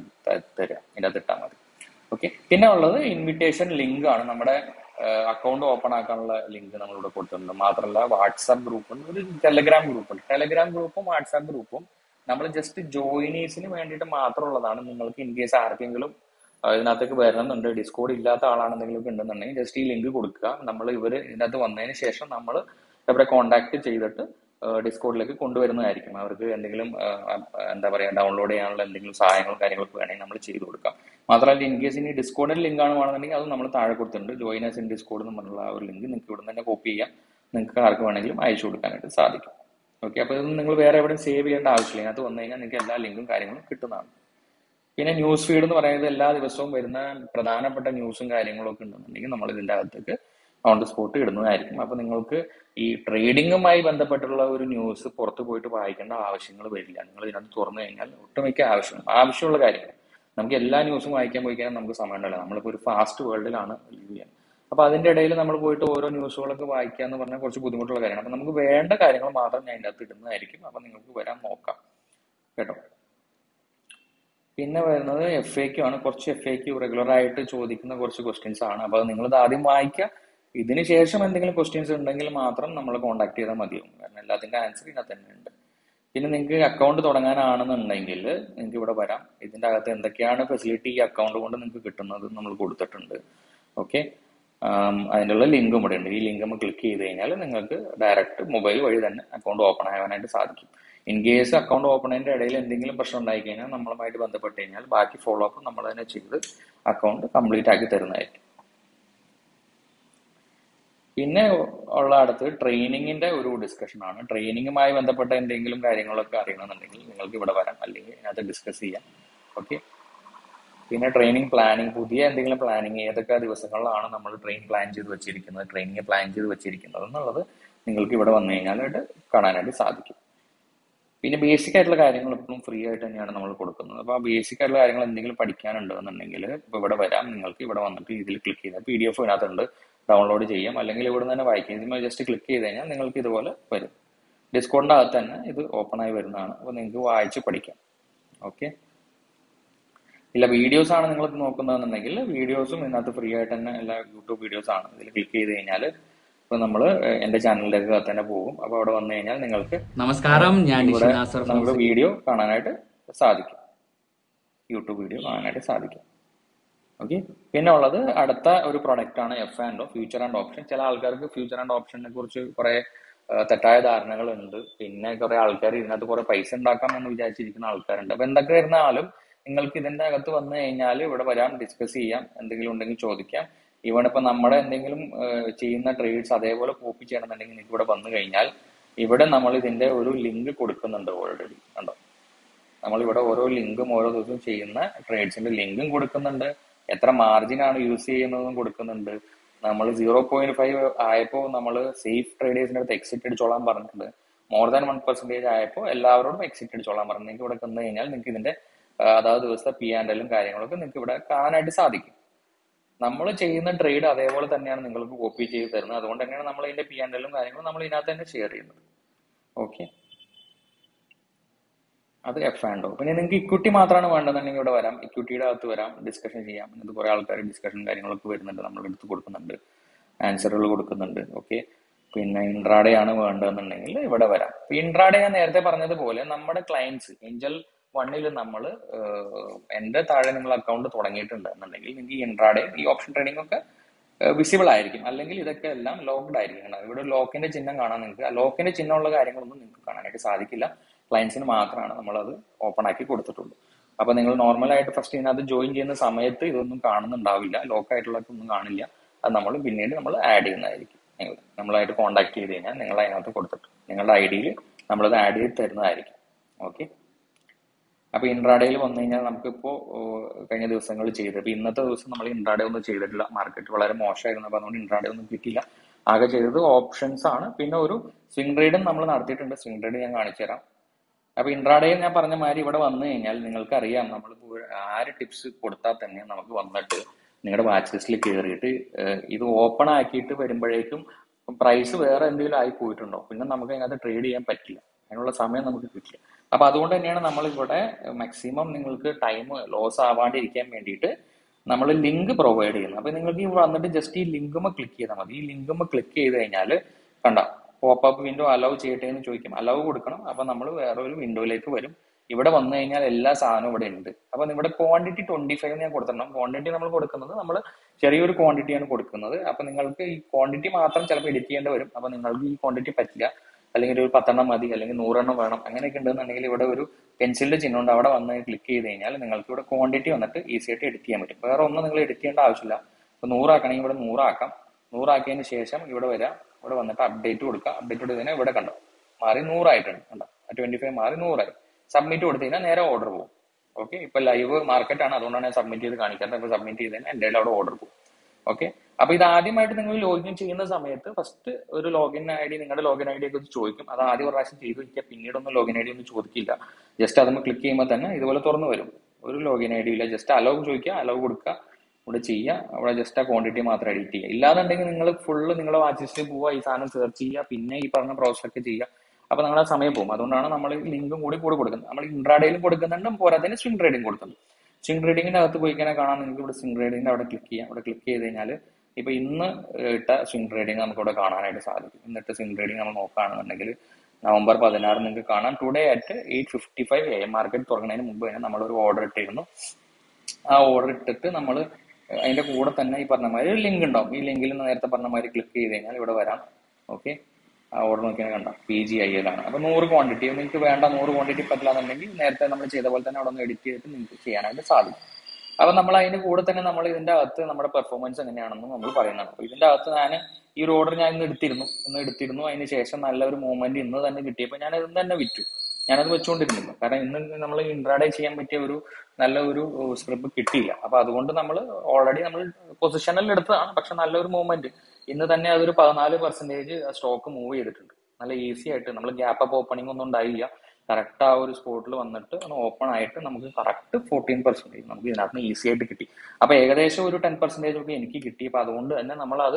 തരാം, ഇതിൻ്റെ അത് ഇട്ടാൽ മതി. ഓക്കെ, പിന്നെ ഉള്ളത് ഇൻവിറ്റേഷൻ ലിങ്ക് ആണ്. നമ്മുടെ അക്കൗണ്ട് ഓപ്പൺ ആക്കാനുള്ള ലിങ്ക് നമ്മളിവിടെ കൊടുത്തിട്ടുണ്ട്. മാത്രമല്ല വാട്സാപ്പ് ഗ്രൂപ്പ്, ഒരു ടെലഗ്രാം ഗ്രൂപ്പ് ഉണ്ട്. ടെലഗ്രാം ഗ്രൂപ്പും വാട്സാപ്പ് ഗ്രൂപ്പും നമ്മൾ ജസ്റ്റ് ജോയിനേഴ്സിന് വേണ്ടിയിട്ട് മാത്രമുള്ളതാണ്. നിങ്ങൾക്ക് ഇൻ കേസ് ആർക്കെങ്കിലും ഇതിനകത്തേക്ക് വരണമെന്നുണ്ട്, ഡിസ്കോഡ് ഇല്ലാത്ത ആളാണെന്തെങ്കിലും ഉണ്ടെന്നുണ്ടെങ്കിൽ ജസ്റ്റ് ഈ ലിങ്ക് കൊടുക്കുക. നമ്മൾ ഇവർ ഇതിനകത്ത് വന്നതിന് ശേഷം നമ്മൾ ഇവരെ കോൺടാക്ട് ചെയ്തിട്ട് ഡിസ്കോഡിലേക്ക് കൊണ്ടുവരുന്നതായിരിക്കും. അവർക്ക് എന്തെങ്കിലും എന്താ പറയുക ഡൗൺലോഡ് ചെയ്യാനുള്ള എന്തെങ്കിലും സഹായങ്ങളും കാര്യങ്ങളൊക്കെ വേണമെങ്കിൽ നമ്മൾ ചെയ്തു കൊടുക്കാം. മാത്രമല്ല ഇൻ കേസ് ഇനി ഡിസ്കോഡിൽ ലിങ്ക് ആണ് വേണമെന്നുണ്ടെങ്കിൽ അത് നമ്മൾ താഴെ കൊടുത്തിട്ടുണ്ട്. ജോയിനേഴ്സ് ഇൻ ഡിസ്കോഡ് എന്ന് പറഞ്ഞുള്ള ആ ഒരു ലിങ്ക് നിങ്ങൾക്ക് ഇവിടെ തന്നെ കോപ്പി ചെയ്യാം. നിങ്ങൾക്ക് ആർക്ക് വേണമെങ്കിലും അയച്ചു കൊടുക്കാനായിട്ട് സാധിക്കും. ഓക്കെ, അപ്പോൾ ഇതൊന്നും നിങ്ങൾ വേറെ എവിടെയും സേവ് ചെയ്യേണ്ട ആവശ്യമില്ല. ഇതിനകത്ത് വന്നു കഴിഞ്ഞാൽ നിങ്ങൾക്ക് എല്ലാ ലിങ്കും കാര്യങ്ങളും കിട്ടുന്നതാണ്. പിന്നെ ന്യൂസ് ഫീഡ് എന്ന് പറയുന്നത് എല്ലാ ദിവസവും വരുന്ന പ്രധാനപ്പെട്ട ന്യൂസും കാര്യങ്ങളൊക്കെ ഉണ്ടെന്നുണ്ടെങ്കിൽ നമ്മൾ ഇതിൻ്റെ അകത്തേക്ക് ഓൺ ദ സ്പോട്ട് ഇടുന്നതായിരിക്കും. അപ്പൊ നിങ്ങൾക്ക് ഈ ട്രേഡിങ്ങുമായി ബന്ധപ്പെട്ടുള്ള ഒരു ന്യൂസ് പുറത്ത് പോയിട്ട് വായിക്കേണ്ട ആവശ്യങ്ങൾ വരില്ല. നിങ്ങൾ ഇതിനകത്ത് തുറന്നു കഴിഞ്ഞാൽ ഒട്ടുമിക്ക ആവശ്യം ആവശ്യമുള്ള കാര്യങ്ങൾ നമുക്ക് എല്ലാ ന്യൂസും വായിക്കാൻ പോയി കഴിഞ്ഞാൽ നമുക്ക് സമയം ഉണ്ടല്ലോ. നമ്മളിപ്പോൾ ഒരു ഫാസ്റ്റ് വേൾഡിലാണ് ലീവ് ചെയ്യുന്നത്. അപ്പൊ അതിന്റെ ഇടയിൽ നമ്മൾ പോയിട്ട് ഓരോ ന്യൂസുകളൊക്കെ വായിക്കുക എന്ന് പറഞ്ഞാൽ കുറച്ച് ബുദ്ധിമുട്ടുള്ള കാര്യമാണ്. അപ്പൊ നമുക്ക് വേണ്ട കാര്യങ്ങൾ മാത്രം ഞാൻ ഇതിൻ്റെ അകത്ത് ഇടുന്നതായിരിക്കും. അപ്പൊ നിങ്ങൾക്ക് വരാൻ നോക്കാം കേട്ടോ. പിന്നെ വരുന്നത് എഫ് എ ക്യു ആണ്. കുറച്ച് എഫ് എ ക്യു റെഗുലർ ആയിട്ട് ചോദിക്കുന്ന കുറച്ച് ക്വസ്റ്റ്യൻസ് ആണ്. അപ്പൊ നിങ്ങളിത് ആദ്യം വായിക്കുക. ഇതിന് ശേഷം എന്തെങ്കിലും ക്വസ്റ്റ്യൻസ് ഉണ്ടെങ്കിൽ മാത്രം നമ്മൾ കോൺടാക്ട് ചെയ്താൽ മതിയാവും. കാരണം എല്ലാത്തിന്റെ ആൻസർ ഇതിനകത്ത് തന്നെ ഉണ്ട്. പിന്നെ നിങ്ങൾക്ക് അക്കൗണ്ട് തുടങ്ങാനാണെന്നുണ്ടെങ്കിൽ നിങ്ങൾക്ക് ഇവിടെ വരാം. ഇതിന്റെ അകത്ത് എന്തൊക്കെയാണ് ഫെസിലിറ്റി ഈ അക്കൗണ്ട് കൊണ്ട് നിങ്ങൾക്ക് കിട്ടുന്നത് നമ്മൾ കൊടുത്തിട്ടുണ്ട്. ഓക്കെ, അതിനുള്ള ലിങ്കും ഇവിടെ ഉണ്ട്. ഈ ലിങ്ക് നമ്മൾ ക്ലിക്ക് ചെയ്ത് കഴിഞ്ഞാൽ നിങ്ങൾക്ക് ഡയറക്റ്റ് മൊബൈൽ വഴി തന്നെ അക്കൗണ്ട് ഓപ്പൺ ആകാനായിട്ട് സാധിക്കും. ഇൻ കേസ് അക്കൗണ്ട് ഓപ്പൺ ചെയ്യുന്നതിന്റെ ഇടയിൽ എന്തെങ്കിലും പ്രശ്നം ഉണ്ടായി കഴിഞ്ഞാൽ നമ്മളുമായിട്ട് ബന്ധപ്പെട്ട് കഴിഞ്ഞാൽ ബാക്കി ഫോളോ അപ്പ് നമ്മൾ തന്നെ ചെയ്ത് അക്കൗണ്ട് കംപ്ലീറ്റ് ആക്കി തരുന്നതായിരിക്കും. പിന്നെ ഉള്ള അടുത്ത് ട്രെയിനിങ്ങിന്റെ ഒരു ഡിസ്കഷൻ ആണ്. ട്രെയിനിങ്ങുമായി ബന്ധപ്പെട്ട എന്തെങ്കിലും കാര്യങ്ങളൊക്കെ അറിയണമെന്നുണ്ടെങ്കിൽ നിങ്ങൾക്ക് ഇവിടെ വരാം, അല്ലെങ്കിൽ ഇതിനകത്ത് ഡിസ്കസ് ചെയ്യാം. ഓക്കെ, പിന്നെ ട്രെയിനിങ് പ്ലാനിങ്, പുതിയ എന്തെങ്കിലും പ്ലാനിങ് ഏതൊക്കെ ദിവസങ്ങളിലാണ് നമ്മൾ ട്രെയിൻ പ്ലാൻ ചെയ്ത് വെച്ചിരിക്കുന്നത്, ട്രെയിനിങ് പ്ലാൻ ചെയ്ത് വെച്ചിരിക്കുന്നത് എന്നുള്ളത് നിങ്ങൾക്ക് ഇവിടെ വന്നു കഴിഞ്ഞാലായിട്ട് കാണാനായിട്ട് സാധിക്കും. പിന്നെ ബേസിക് ആയിട്ടുള്ള കാര്യങ്ങൾ എപ്പോഴും ഫ്രീ ആയിട്ട് തന്നെയാണ് നമ്മൾ കൊടുക്കുന്നത്. അപ്പോൾ ആ ബേസിക് ആയിട്ടുള്ള കാര്യങ്ങൾ എന്തെങ്കിലും പഠിക്കാനുണ്ടെന്നുണ്ടെങ്കിൽ ഇപ്പോൾ ഇവിടെ വരാം. നിങ്ങൾക്ക് ഇവിടെ വന്നിട്ട് ഇതിൽ ക്ലിക്ക് ചെയ്താൽ പി ഡി എഫ് ഇതിനകത്തുണ്ട്. ഡൗൺലോഡ് ചെയ്യാം, അല്ലെങ്കിൽ ഇവിടെ നിന്ന് തന്നെ വായിക്കാം. ഇതിന്മേൽ ജസ്റ്റ് ക്ലിക്ക് ചെയ്ത് കഴിഞ്ഞാൽ നിങ്ങൾക്ക് ഇതുപോലെ വരും. ഡിസ്കോഡിൻ്റെ അകത്ത് തന്നെ ഇത് ഓപ്പൺ ആയി വരുന്നതാണ്. അപ്പോൾ നിങ്ങൾക്ക് വായിച്ച് പഠിക്കാം. ഓക്കെ, ഇല്ല വീഡിയോസ് ആണ് നിങ്ങൾ നോക്കുന്നതെന്നുണ്ടെങ്കിൽ വീഡിയോസും ഇതിനകത്ത് ഫ്രീ ആയിട്ട് തന്നെ എല്ലാ യൂട്യൂബ് വീഡിയോസ് ആണ്. ഇതിൽ ക്ലിക്ക് ചെയ്ത് കഴിഞ്ഞാൽ ഇപ്പൊ നമ്മൾ എന്റെ ചാനലിലേക്ക് തന്നെ പോകും. അപ്പോൾ അവിടെ വന്നു കഴിഞ്ഞാൽ നിങ്ങൾക്ക് നമസ്കാരം, ഞാൻ ഇവിടെ നമുക്ക് വീഡിയോ കാണാനായിട്ട് സാധിക്കും, യൂട്യൂബ് വീഡിയോ കാണാനായിട്ട് സാധിക്കും. ഓക്കെ, പിന്നെ ഉള്ളത് അടുത്ത ഒരു പ്രൊഡക്റ്റ് ആണ് F and O, future and option. ചില ആൾക്കാർക്ക് ഫ്യൂച്ചർ ആൻഡ് ഓപ്ഷനെ കുറിച്ച് കുറെ തെറ്റായ ധാരണകളുണ്ട്. പിന്നെ കുറെ ആൾക്കാർ ഇതിനകത്ത് കുറെ പൈസ ഉണ്ടാക്കാം എന്ന് വിചാരിച്ചിരിക്കുന്ന ആൾക്കാരുണ്ട്. അപ്പൊ എന്തൊക്കെ ഇരുന്നാലും നിങ്ങൾക്ക് ഇതിന്റെ അകത്ത് വന്നു കഴിഞ്ഞാൽ ഇവിടെ വരാം, ഡിസ്കസ് ചെയ്യാം, എന്തെങ്കിലും ഉണ്ടെങ്കിൽ ചോദിക്കാം. ഇവിടെ ഇപ്പൊ നമ്മുടെ എന്തെങ്കിലും ചെയ്യുന്ന ട്രേഡ്സ് അതേപോലെ കോപ്പി ചെയ്യണമെന്നുണ്ടെങ്കിൽ നിങ്ങൾക്ക് ഇവിടെ വന്നു കഴിഞ്ഞാൽ ഇവിടെ നമ്മൾ ഇതിന്റെ ഒരു ലിങ്ക് കൊടുക്കുന്നുണ്ട് ഓൾറെഡി. കണ്ടോ, നമ്മളിവിടെ ഓരോ ലിങ്കും ഓരോ ദിവസവും ചെയ്യുന്ന ട്രേഡ്സിന്റെ ലിങ്കും കൊടുക്കുന്നുണ്ട്, എത്ര മാർജിൻ ആണ് യൂസ് ചെയ്യുന്നതും കൊടുക്കുന്നുണ്ട്. നമ്മൾ സീറോ പോയിന്റ് ഫൈവ് ആയപ്പോൾ നമ്മൾ സേഫ് ട്രേഡേഴ്സിന്റെ അടുത്ത് എക്സിറ്റ് അടിച്ചോളാൻ പറഞ്ഞിട്ടുണ്ട്. മോർ ദാൻ വൺ പെർസെന്റേജ് ആയപ്പോൾ എല്ലാവരോടും എക്സിറ്റ് അടിച്ചോളാൻ പറഞ്ഞു. നിങ്ങൾക്ക് ഇവിടെ വന്നു കഴിഞ്ഞാൽ നിങ്ങൾക്ക് ഇതിന്റെ അതാത് ദിവസത്തെ പി ആൻഡ് എല്ലും കാര്യങ്ങളൊക്കെ നിങ്ങൾക്ക് ഇവിടെ കാണാനായിട്ട് സാധിക്കും. നമ്മൾ ചെയ്യുന്ന ട്രേഡ് അതേപോലെ തന്നെയാണ് നിങ്ങൾക്ക് കോപ്പി ചെയ്ത് തരുന്നത്. അതുകൊണ്ട് തന്നെയാണ് നമ്മൾ ഇതിന്റെ പി ആൻഡ് എല്ലും കാര്യങ്ങളും നമ്മൾ ഇതിനകത്ത് തന്നെ ഷെയർ ചെയ്യുന്നത്. ഓക്കെ, അത് എഫ് ആൻഡ് ഒ. പിന്നെ നിങ്ങൾക്ക് ഇക്വിറ്റി മാത്രമാണ് വേണ്ടതെന്നുണ്ടെങ്കിൽ ഇവിടെ വരാം, ഇക്വിറ്റിയുടെ അകത്ത് വരാം, ഡിസ്കഷൻ ചെയ്യാം. ഇത് കുറെ ആൾക്കാർ ഡിസ്കഷൻ കാര്യങ്ങളൊക്കെ വരുന്നുണ്ട്, നമ്മൾ എടുത്ത് കൊടുക്കുന്നുണ്ട്, ആൻസറുകൾ കൊടുക്കുന്നുണ്ട്. ഓക്കെ, പിന്നെ ഇൻട്രാഡേ ആണ് വേണ്ടതെന്നുണ്ടെങ്കിൽ ഇവിടെ വരാം. ഇൻട്രാഡേ ഞാൻ നേരത്തെ പറഞ്ഞതുപോലെ നമ്മുടെ ക്ലയൻസ് ഏഞ്ചൽ വണ്ണിൽ നമ്മൾ എന്റെ താഴെ നിങ്ങൾ അക്കൗണ്ട് തുടങ്ങിയിട്ടുണ്ട് എന്നുണ്ടെങ്കിൽ നിങ്ങൾക്ക് ഈ ഇൻട്രാഡേ ഈ ഓപ്ഷൻ ട്രേഡിംഗ് ഒക്കെ വിസിബിൾ ആയിരിക്കും. അല്ലെങ്കിൽ ഇതൊക്കെ എല്ലാം ലോക്ക്ഡ് ആയിരിക്കും. ഇവിടെ ലോക്കിന്റെ ചിഹ്നം കാണാൻ നിങ്ങൾക്ക്, ലോക്കിന്റെ ചിഹ്നമുള്ള കാര്യങ്ങളൊന്നും നിങ്ങൾക്ക് കാണാനായിട്ട് സാധിക്കില്ല. ക്ലയൻസിന് മാത്രമാണ് നമ്മളത് ഓപ്പൺ ആക്കി കൊടുത്തിട്ടുള്ളൂ. അപ്പൊ നിങ്ങൾ നോർമലായിട്ട് ഫസ്റ്റ് ഇതിനകത്ത് ജോയിൻ ചെയ്യുന്ന സമയത്ത് ഇതൊന്നും കാണുന്നുണ്ടാവില്ല, ലോക്ക് ആയിട്ടുള്ളതൊന്നും കാണില്ല. അത് നമ്മൾ പിന്നീട് നമ്മൾ ആഡ് ചെയ്യുന്നതായിരിക്കും. നിങ്ങൾ നമ്മളായിട്ട് കോൺടാക്ട് ചെയ്ത് കഴിഞ്ഞാൽ നിങ്ങൾ അതിനകത്ത് കൊടുത്തിട്ട് നിങ്ങളുടെ ഐ ഡിയിൽ നമ്മളത് ആഡ് ചെയ്ത് തരുന്നതായിരിക്കും. ഓക്കെ, അപ്പൊ ഇൻട്രാഡേയിൽ വന്നു കഴിഞ്ഞാൽ നമുക്കിപ്പോ കഴിഞ്ഞ ദിവസങ്ങളിൽ ചെയ്ത്, ഇപ്പൊ ഇന്നത്തെ ദിവസം നമ്മൾ ഇൻട്രാഡേ ഒന്നും ചെയ്തിട്ടില്ല, മാർക്കറ്റ് വളരെ മോശമായിരുന്നു. അപ്പൊ അതുകൊണ്ട് ഇൻട്രാഡേ ഒന്നും കിട്ടിയില്ല. ആകെ ചെയ്തത് ഓപ്ഷൻസ് ആണ്. പിന്നെ ഒരു സ്വിംഗ് ട്രേഡും നമ്മൾ നടത്തിയിട്ടുണ്ട്. സ്വിംഗ് ട്രേഡ് ഞാൻ കാണിച്ചു തരാം. അപ്പൊ ഇൻട്രാഡേയിൽ ഞാൻ പറഞ്ഞ മാതിരി ഇവിടെ വന്നു കഴിഞ്ഞാൽ നിങ്ങൾക്ക് അറിയാം, നമ്മളിപ്പോ ആര് ടിപ്സ് കൊടുത്താൽ തന്നെ നമുക്ക് വന്നിട്ട് നിങ്ങളുടെ വാച്ച് ലിസ്റ്റിൽ കയറിയിട്ട് ഇത് ഓപ്പൺ ആക്കിയിട്ട് വരുമ്പോഴേക്കും പ്രൈസ് വേറെ എന്തെങ്കിലും ആയി പോയിട്ടുണ്ടോ, പിന്നെ നമുക്ക് അതിനകത്ത് ട്രേഡ് ചെയ്യാൻ പറ്റില്ല, അതിനുള്ള സമയം നമുക്ക് കിട്ടില്ല. അപ്പൊ അതുകൊണ്ട് തന്നെയാണ് നമ്മൾ ഇവിടെ മാക്സിമം നിങ്ങൾക്ക് ടൈം ലോസ് ആവാണ്ടിരിക്കാൻ വേണ്ടിയിട്ട് നമ്മൾ ലിങ്ക് പ്രൊവൈഡ് ചെയ്യുന്നത്. അപ്പൊ നിങ്ങൾക്ക് ഇവിടെ വന്നിട്ട് ജസ്റ്റ് ഈ ലിങ്കുമ്മ ക്ലിക്ക് ചെയ്താൽ മതി. ഈ ലിങ്കുമ്മ ക്ലിക്ക് ചെയ്ത് കഴിഞ്ഞാൽ കണ്ട പോപ്പ് വിൻഡോ അലൗ ചെയ്യട്ടെ എന്ന് ചോദിക്കും, അലൗ കൊടുക്കണം. അപ്പൊ നമ്മൾ വേറെ ഒരു വിൻഡോയിലേക്ക് വരും. ഇവിടെ വന്നു കഴിഞ്ഞാൽ എല്ലാ സാധനവും ഇവിടെ ഉണ്ട്. അപ്പൊ ഇവിടെ ക്വാണ്ടിറ്റി ട്വന്റി ഫൈവ് ഞാൻ കൊടുത്തിട്ടുണ്ട്. ക്വാണ്ടിറ്റി നമ്മൾ കൊടുക്കുന്നത് നമ്മൾ ചെറിയൊരു ക്വാണ്ടിറ്റിയാണ് കൊടുക്കുന്നത്. അപ്പൊ നിങ്ങൾക്ക് ഈ ക്വാണ്ടിറ്റി മാത്രം ചിലപ്പോൾ എഡിറ്റ് ചെയ്യേണ്ടി വരും. അപ്പൊ നിങ്ങൾക്ക് ഈ ക്വാണ്ടിറ്റി പറ്റില്ല, അല്ലെങ്കിൽ ഒരു പത്തെണ്ണം മതി, അല്ലെങ്കിൽ നൂറെണ്ണം വേണം, അങ്ങനെയൊക്കെ ഉണ്ടെന്നുണ്ടെങ്കിൽ ഇവിടെ ഒരു പെൻസിലിന്റെ ചിഹ്നം ഉണ്ട്, അവിടെ വന്ന് ക്ലിക്ക് ചെയ്ത് കഴിഞ്ഞാൽ നിങ്ങൾക്ക് ഇവിടെ ക്വാണ്ടിറ്റി വന്നിട്ട് ഈസി ആയിട്ട് എഡിറ്റ് ചെയ്യാൻ പറ്റും. വേറെ ഒന്നും നിങ്ങൾ എഡിറ്റ് ചെയ്യേണ്ട ആവശ്യമില്ല. ഇപ്പൊ നൂറാക്കണമെങ്കിൽ ഇവിടെ നൂറാക്കാം. നൂറാക്കിയതിന് ശേഷം ഇവിടെ വരാം, ഇവിടെ വന്നിട്ട് അപ്ഡേറ്റ് കൊടുക്കുക. അപ്ഡേറ്റ് കൊടുത്ത് കഴിഞ്ഞാൽ ഇവിടെ കണ്ടോ മാറി നൂറായിട്ടുണ്ട്. കണ്ടോ ട്വന്റി ഫൈവ് മാറി നൂറായി. സബ്മിറ്റ് കൊടുത്തു കഴിഞ്ഞാൽ നേരെ ഓർഡർ പോകും. ഓക്കെ, ഇപ്പൊ ലൈവ് മാർക്കറ്റ് ആണ്, അതുകൊണ്ടാണ് ഞാൻ സബ്മിറ്റ് ചെയ്ത് കാണിക്കാറ്. ഇപ്പൊ സബ്മിറ്റ് ചെയ്ത് കഴിഞ്ഞാൽ എൻ്റെ അവിടെ ഓർഡർ പോകും. ഓക്കെ, അപ്പൊ ഇത് ആദ്യമായിട്ട് നിങ്ങൾ ലോഗിൻ ചെയ്യുന്ന സമയത്ത് ഫസ്റ്റ് ഒരു ലോഗിൻ ഐ ഡി, നിങ്ങളുടെ ലോഗിൻ ഐ ഡി ഒക്കെ ചോദിക്കും. അത് ആദ്യം ഒരു പ്രാവശ്യം ചെയ്ത് വയ്ക്കുക, പിന്നീടൊന്നും ലോഗിൻ ഐ ഡി ഒന്നും ചോദിക്കില്ല. ജസ്റ്റ് അതൊന്ന് ക്ലിക്ക് ചെയ്യുമ്പോൾ തന്നെ ഇതുപോലെ തുറന്നു വരും. ഒരു ലോഗിൻ ഐ ഡി ഇല്ല, ജസ്റ്റ് അലൗ ചോദിക്കുക, അലൗ കൊടുക്കുക, ഇവിടെ ചെയ്യുക. അവിടെ ജസ്റ്റ് ആ ക്വാണ്ടിറ്റി മാത്രം എഡിറ്റ് ചെയ്യുക. ഇല്ലാന്നുണ്ടെങ്കിൽ നിങ്ങൾ ഫുള്ള് നിങ്ങളുടെ വാച്ച് ലിസ്റ്റിൽ പോവുക, ഈ സാധനം സെർച്ച് ചെയ്യുക, പിന്നെ ഈ പറഞ്ഞ പ്രോസസ്സൊക്കെ ചെയ്യുക. അപ്പൊ നിങ്ങളുടെ സമയം പോകും. അതുകൊണ്ടാണ് നമ്മൾ ലിങ്കും കൂടി കൂടി കൊടുക്കുന്നത്. നമ്മൾ ഇൻട്രാഡേയിലും കൊടുക്കുന്നുണ്ട്, പോരാത്തതിന് സ്വിംഗ് ട്രേഡിംഗ് കൊടുക്കുന്നുണ്ട്. സ്വിംഗ് ട്രേഡിങ്ങിന്റെ അകത്ത് പോയി കഴിഞ്ഞാൽ കാണാൻ നിങ്ങൾക്ക് ഇവിടെ സ്വിംഗ് ട്രേഡിങ്ങിന്റെ അവിടെ ക്ലിക്ക് ചെയ്യാം. അവിടെ ക്ലിക്ക് ചെയ്ത് കഴിഞ്ഞാൽ ഇപ്പൊ ഇന്ന് ഇട്ട സ്വിംഗ് ട്രേഡിംഗ് നമുക്ക് ഇവിടെ കാണാനായിട്ട് സാധിക്കും. ഇന്നിട്ട് സ്വിംഗ് ട്രേഡിംഗ് നമ്മൾ നോക്കുകയാണെന്നുണ്ടെങ്കിൽ നവംബർ പതിനാറ് നിങ്ങൾക്ക് കാണാം. Today at eight fifty five A M market തുടങ്ങുന്നതിന് മുമ്പ് തന്നെ നമ്മളൊരു ഓർഡർ ഇട്ടിരുന്നു. ആ ഓർഡർ ഇട്ടിട്ട് നമ്മൾ അതിന്റെ കൂടെ തന്നെ ഈ പറഞ്ഞ മാതിരി ഒരു ലിങ്ക് ഉണ്ടാവും. ഈ ലിങ്കിൽ നേരത്തെ പറഞ്ഞ മാതിരി ക്ലിക്ക് ചെയ്ത് കഴിഞ്ഞാൽ ഇവിടെ വരാം. ഓക്കെ, ആ ഓർഡർ നോക്കിയാൽ കണ്ട പി ജി ഐ എൽ ആണ്. അപ്പൊ നൂറ് ക്വാണ്ടിറ്റി നിങ്ങൾക്ക് വേണ്ട, നൂറ് ക്വാണ്ടിറ്റി പറ്റില്ലാന്നുണ്ടെങ്കിൽ നേരത്തെ നമ്മൾ ചെയ്ത പോലെ തന്നെ അവിടെ ഒന്ന് എഡിറ്റ് ചെയ്തിട്ട് നിങ്ങൾക്ക് ചെയ്യാനായിട്ട് സാധിക്കും. അപ്പൊ നമ്മൾ അതിന്റെ കൂടെ തന്നെ നമ്മൾ ഇതിന്റെ അകത്ത് നമ്മുടെ പെർഫോമൻസ് എങ്ങനെയാണെന്ന് നമ്മൾ പറയുന്നതാണ്. അപ്പൊ ഇതിന്റെ അകത്ത് ഞാൻ ഈ ഒരു ഓർഡർ ഞാൻ ഇന്ന് എടുത്തിരുന്നു ഇന്ന് എടുത്തിരുന്നു അതിന് ശേഷം നല്ലൊരു മൂവ്മെന്റ് ഇന്ന് തന്നെ കിട്ടിയപ്പോൾ ഞാൻ ഇന്ന് തന്നെ വിറ്റു. ഞാനത് വെച്ചുകൊണ്ടിരുന്നില്ല, കാരണം ഇന്ന് നമ്മൾ ഇൻട്രാഡേ ചെയ്യാൻ പറ്റിയ ഒരു നല്ല ഒരു സ്ക്രിപ്റ്റ് കിട്ടിയില്ല. അപ്പൊ അതുകൊണ്ട് നമ്മൾ ഓൾറെഡി നമ്മൾ പൊസിഷനിൽ എടുത്തതാണ്, പക്ഷെ നല്ലൊരു മൂവ്മെന്റ് ഇന്ന് തന്നെ അതൊരു പതിനാല് പെർസെന്റേജ് സ്റ്റോക്ക് മൂവ് ചെയ്തിട്ടുണ്ട്. നല്ല ഈസി ആയിട്ട് നമ്മൾ ഗ്യാപ്പ് അപ്പ് ഓപ്പണിംഗ് ഒന്നും ഉണ്ടായില്ല. കറക്റ്റ് ആ ഒരു സ്പോട്ടിൽ വന്നിട്ട് ഓപ്പൺ ആയിട്ട് നമുക്ക് കറക്റ്റ് ഫോർട്ടീൻ പെർസെന്റേജ് നമുക്ക് ഇതിനകത്ത് ഈസി ആയിട്ട് കിട്ടി. അപ്പൊ ഏകദേശം ഒരു ടെൻ പെർസെന്റേജ് ഒക്കെ എനിക്ക് കിട്ടി. അപ്പൊ അതുകൊണ്ട് തന്നെ നമ്മളത്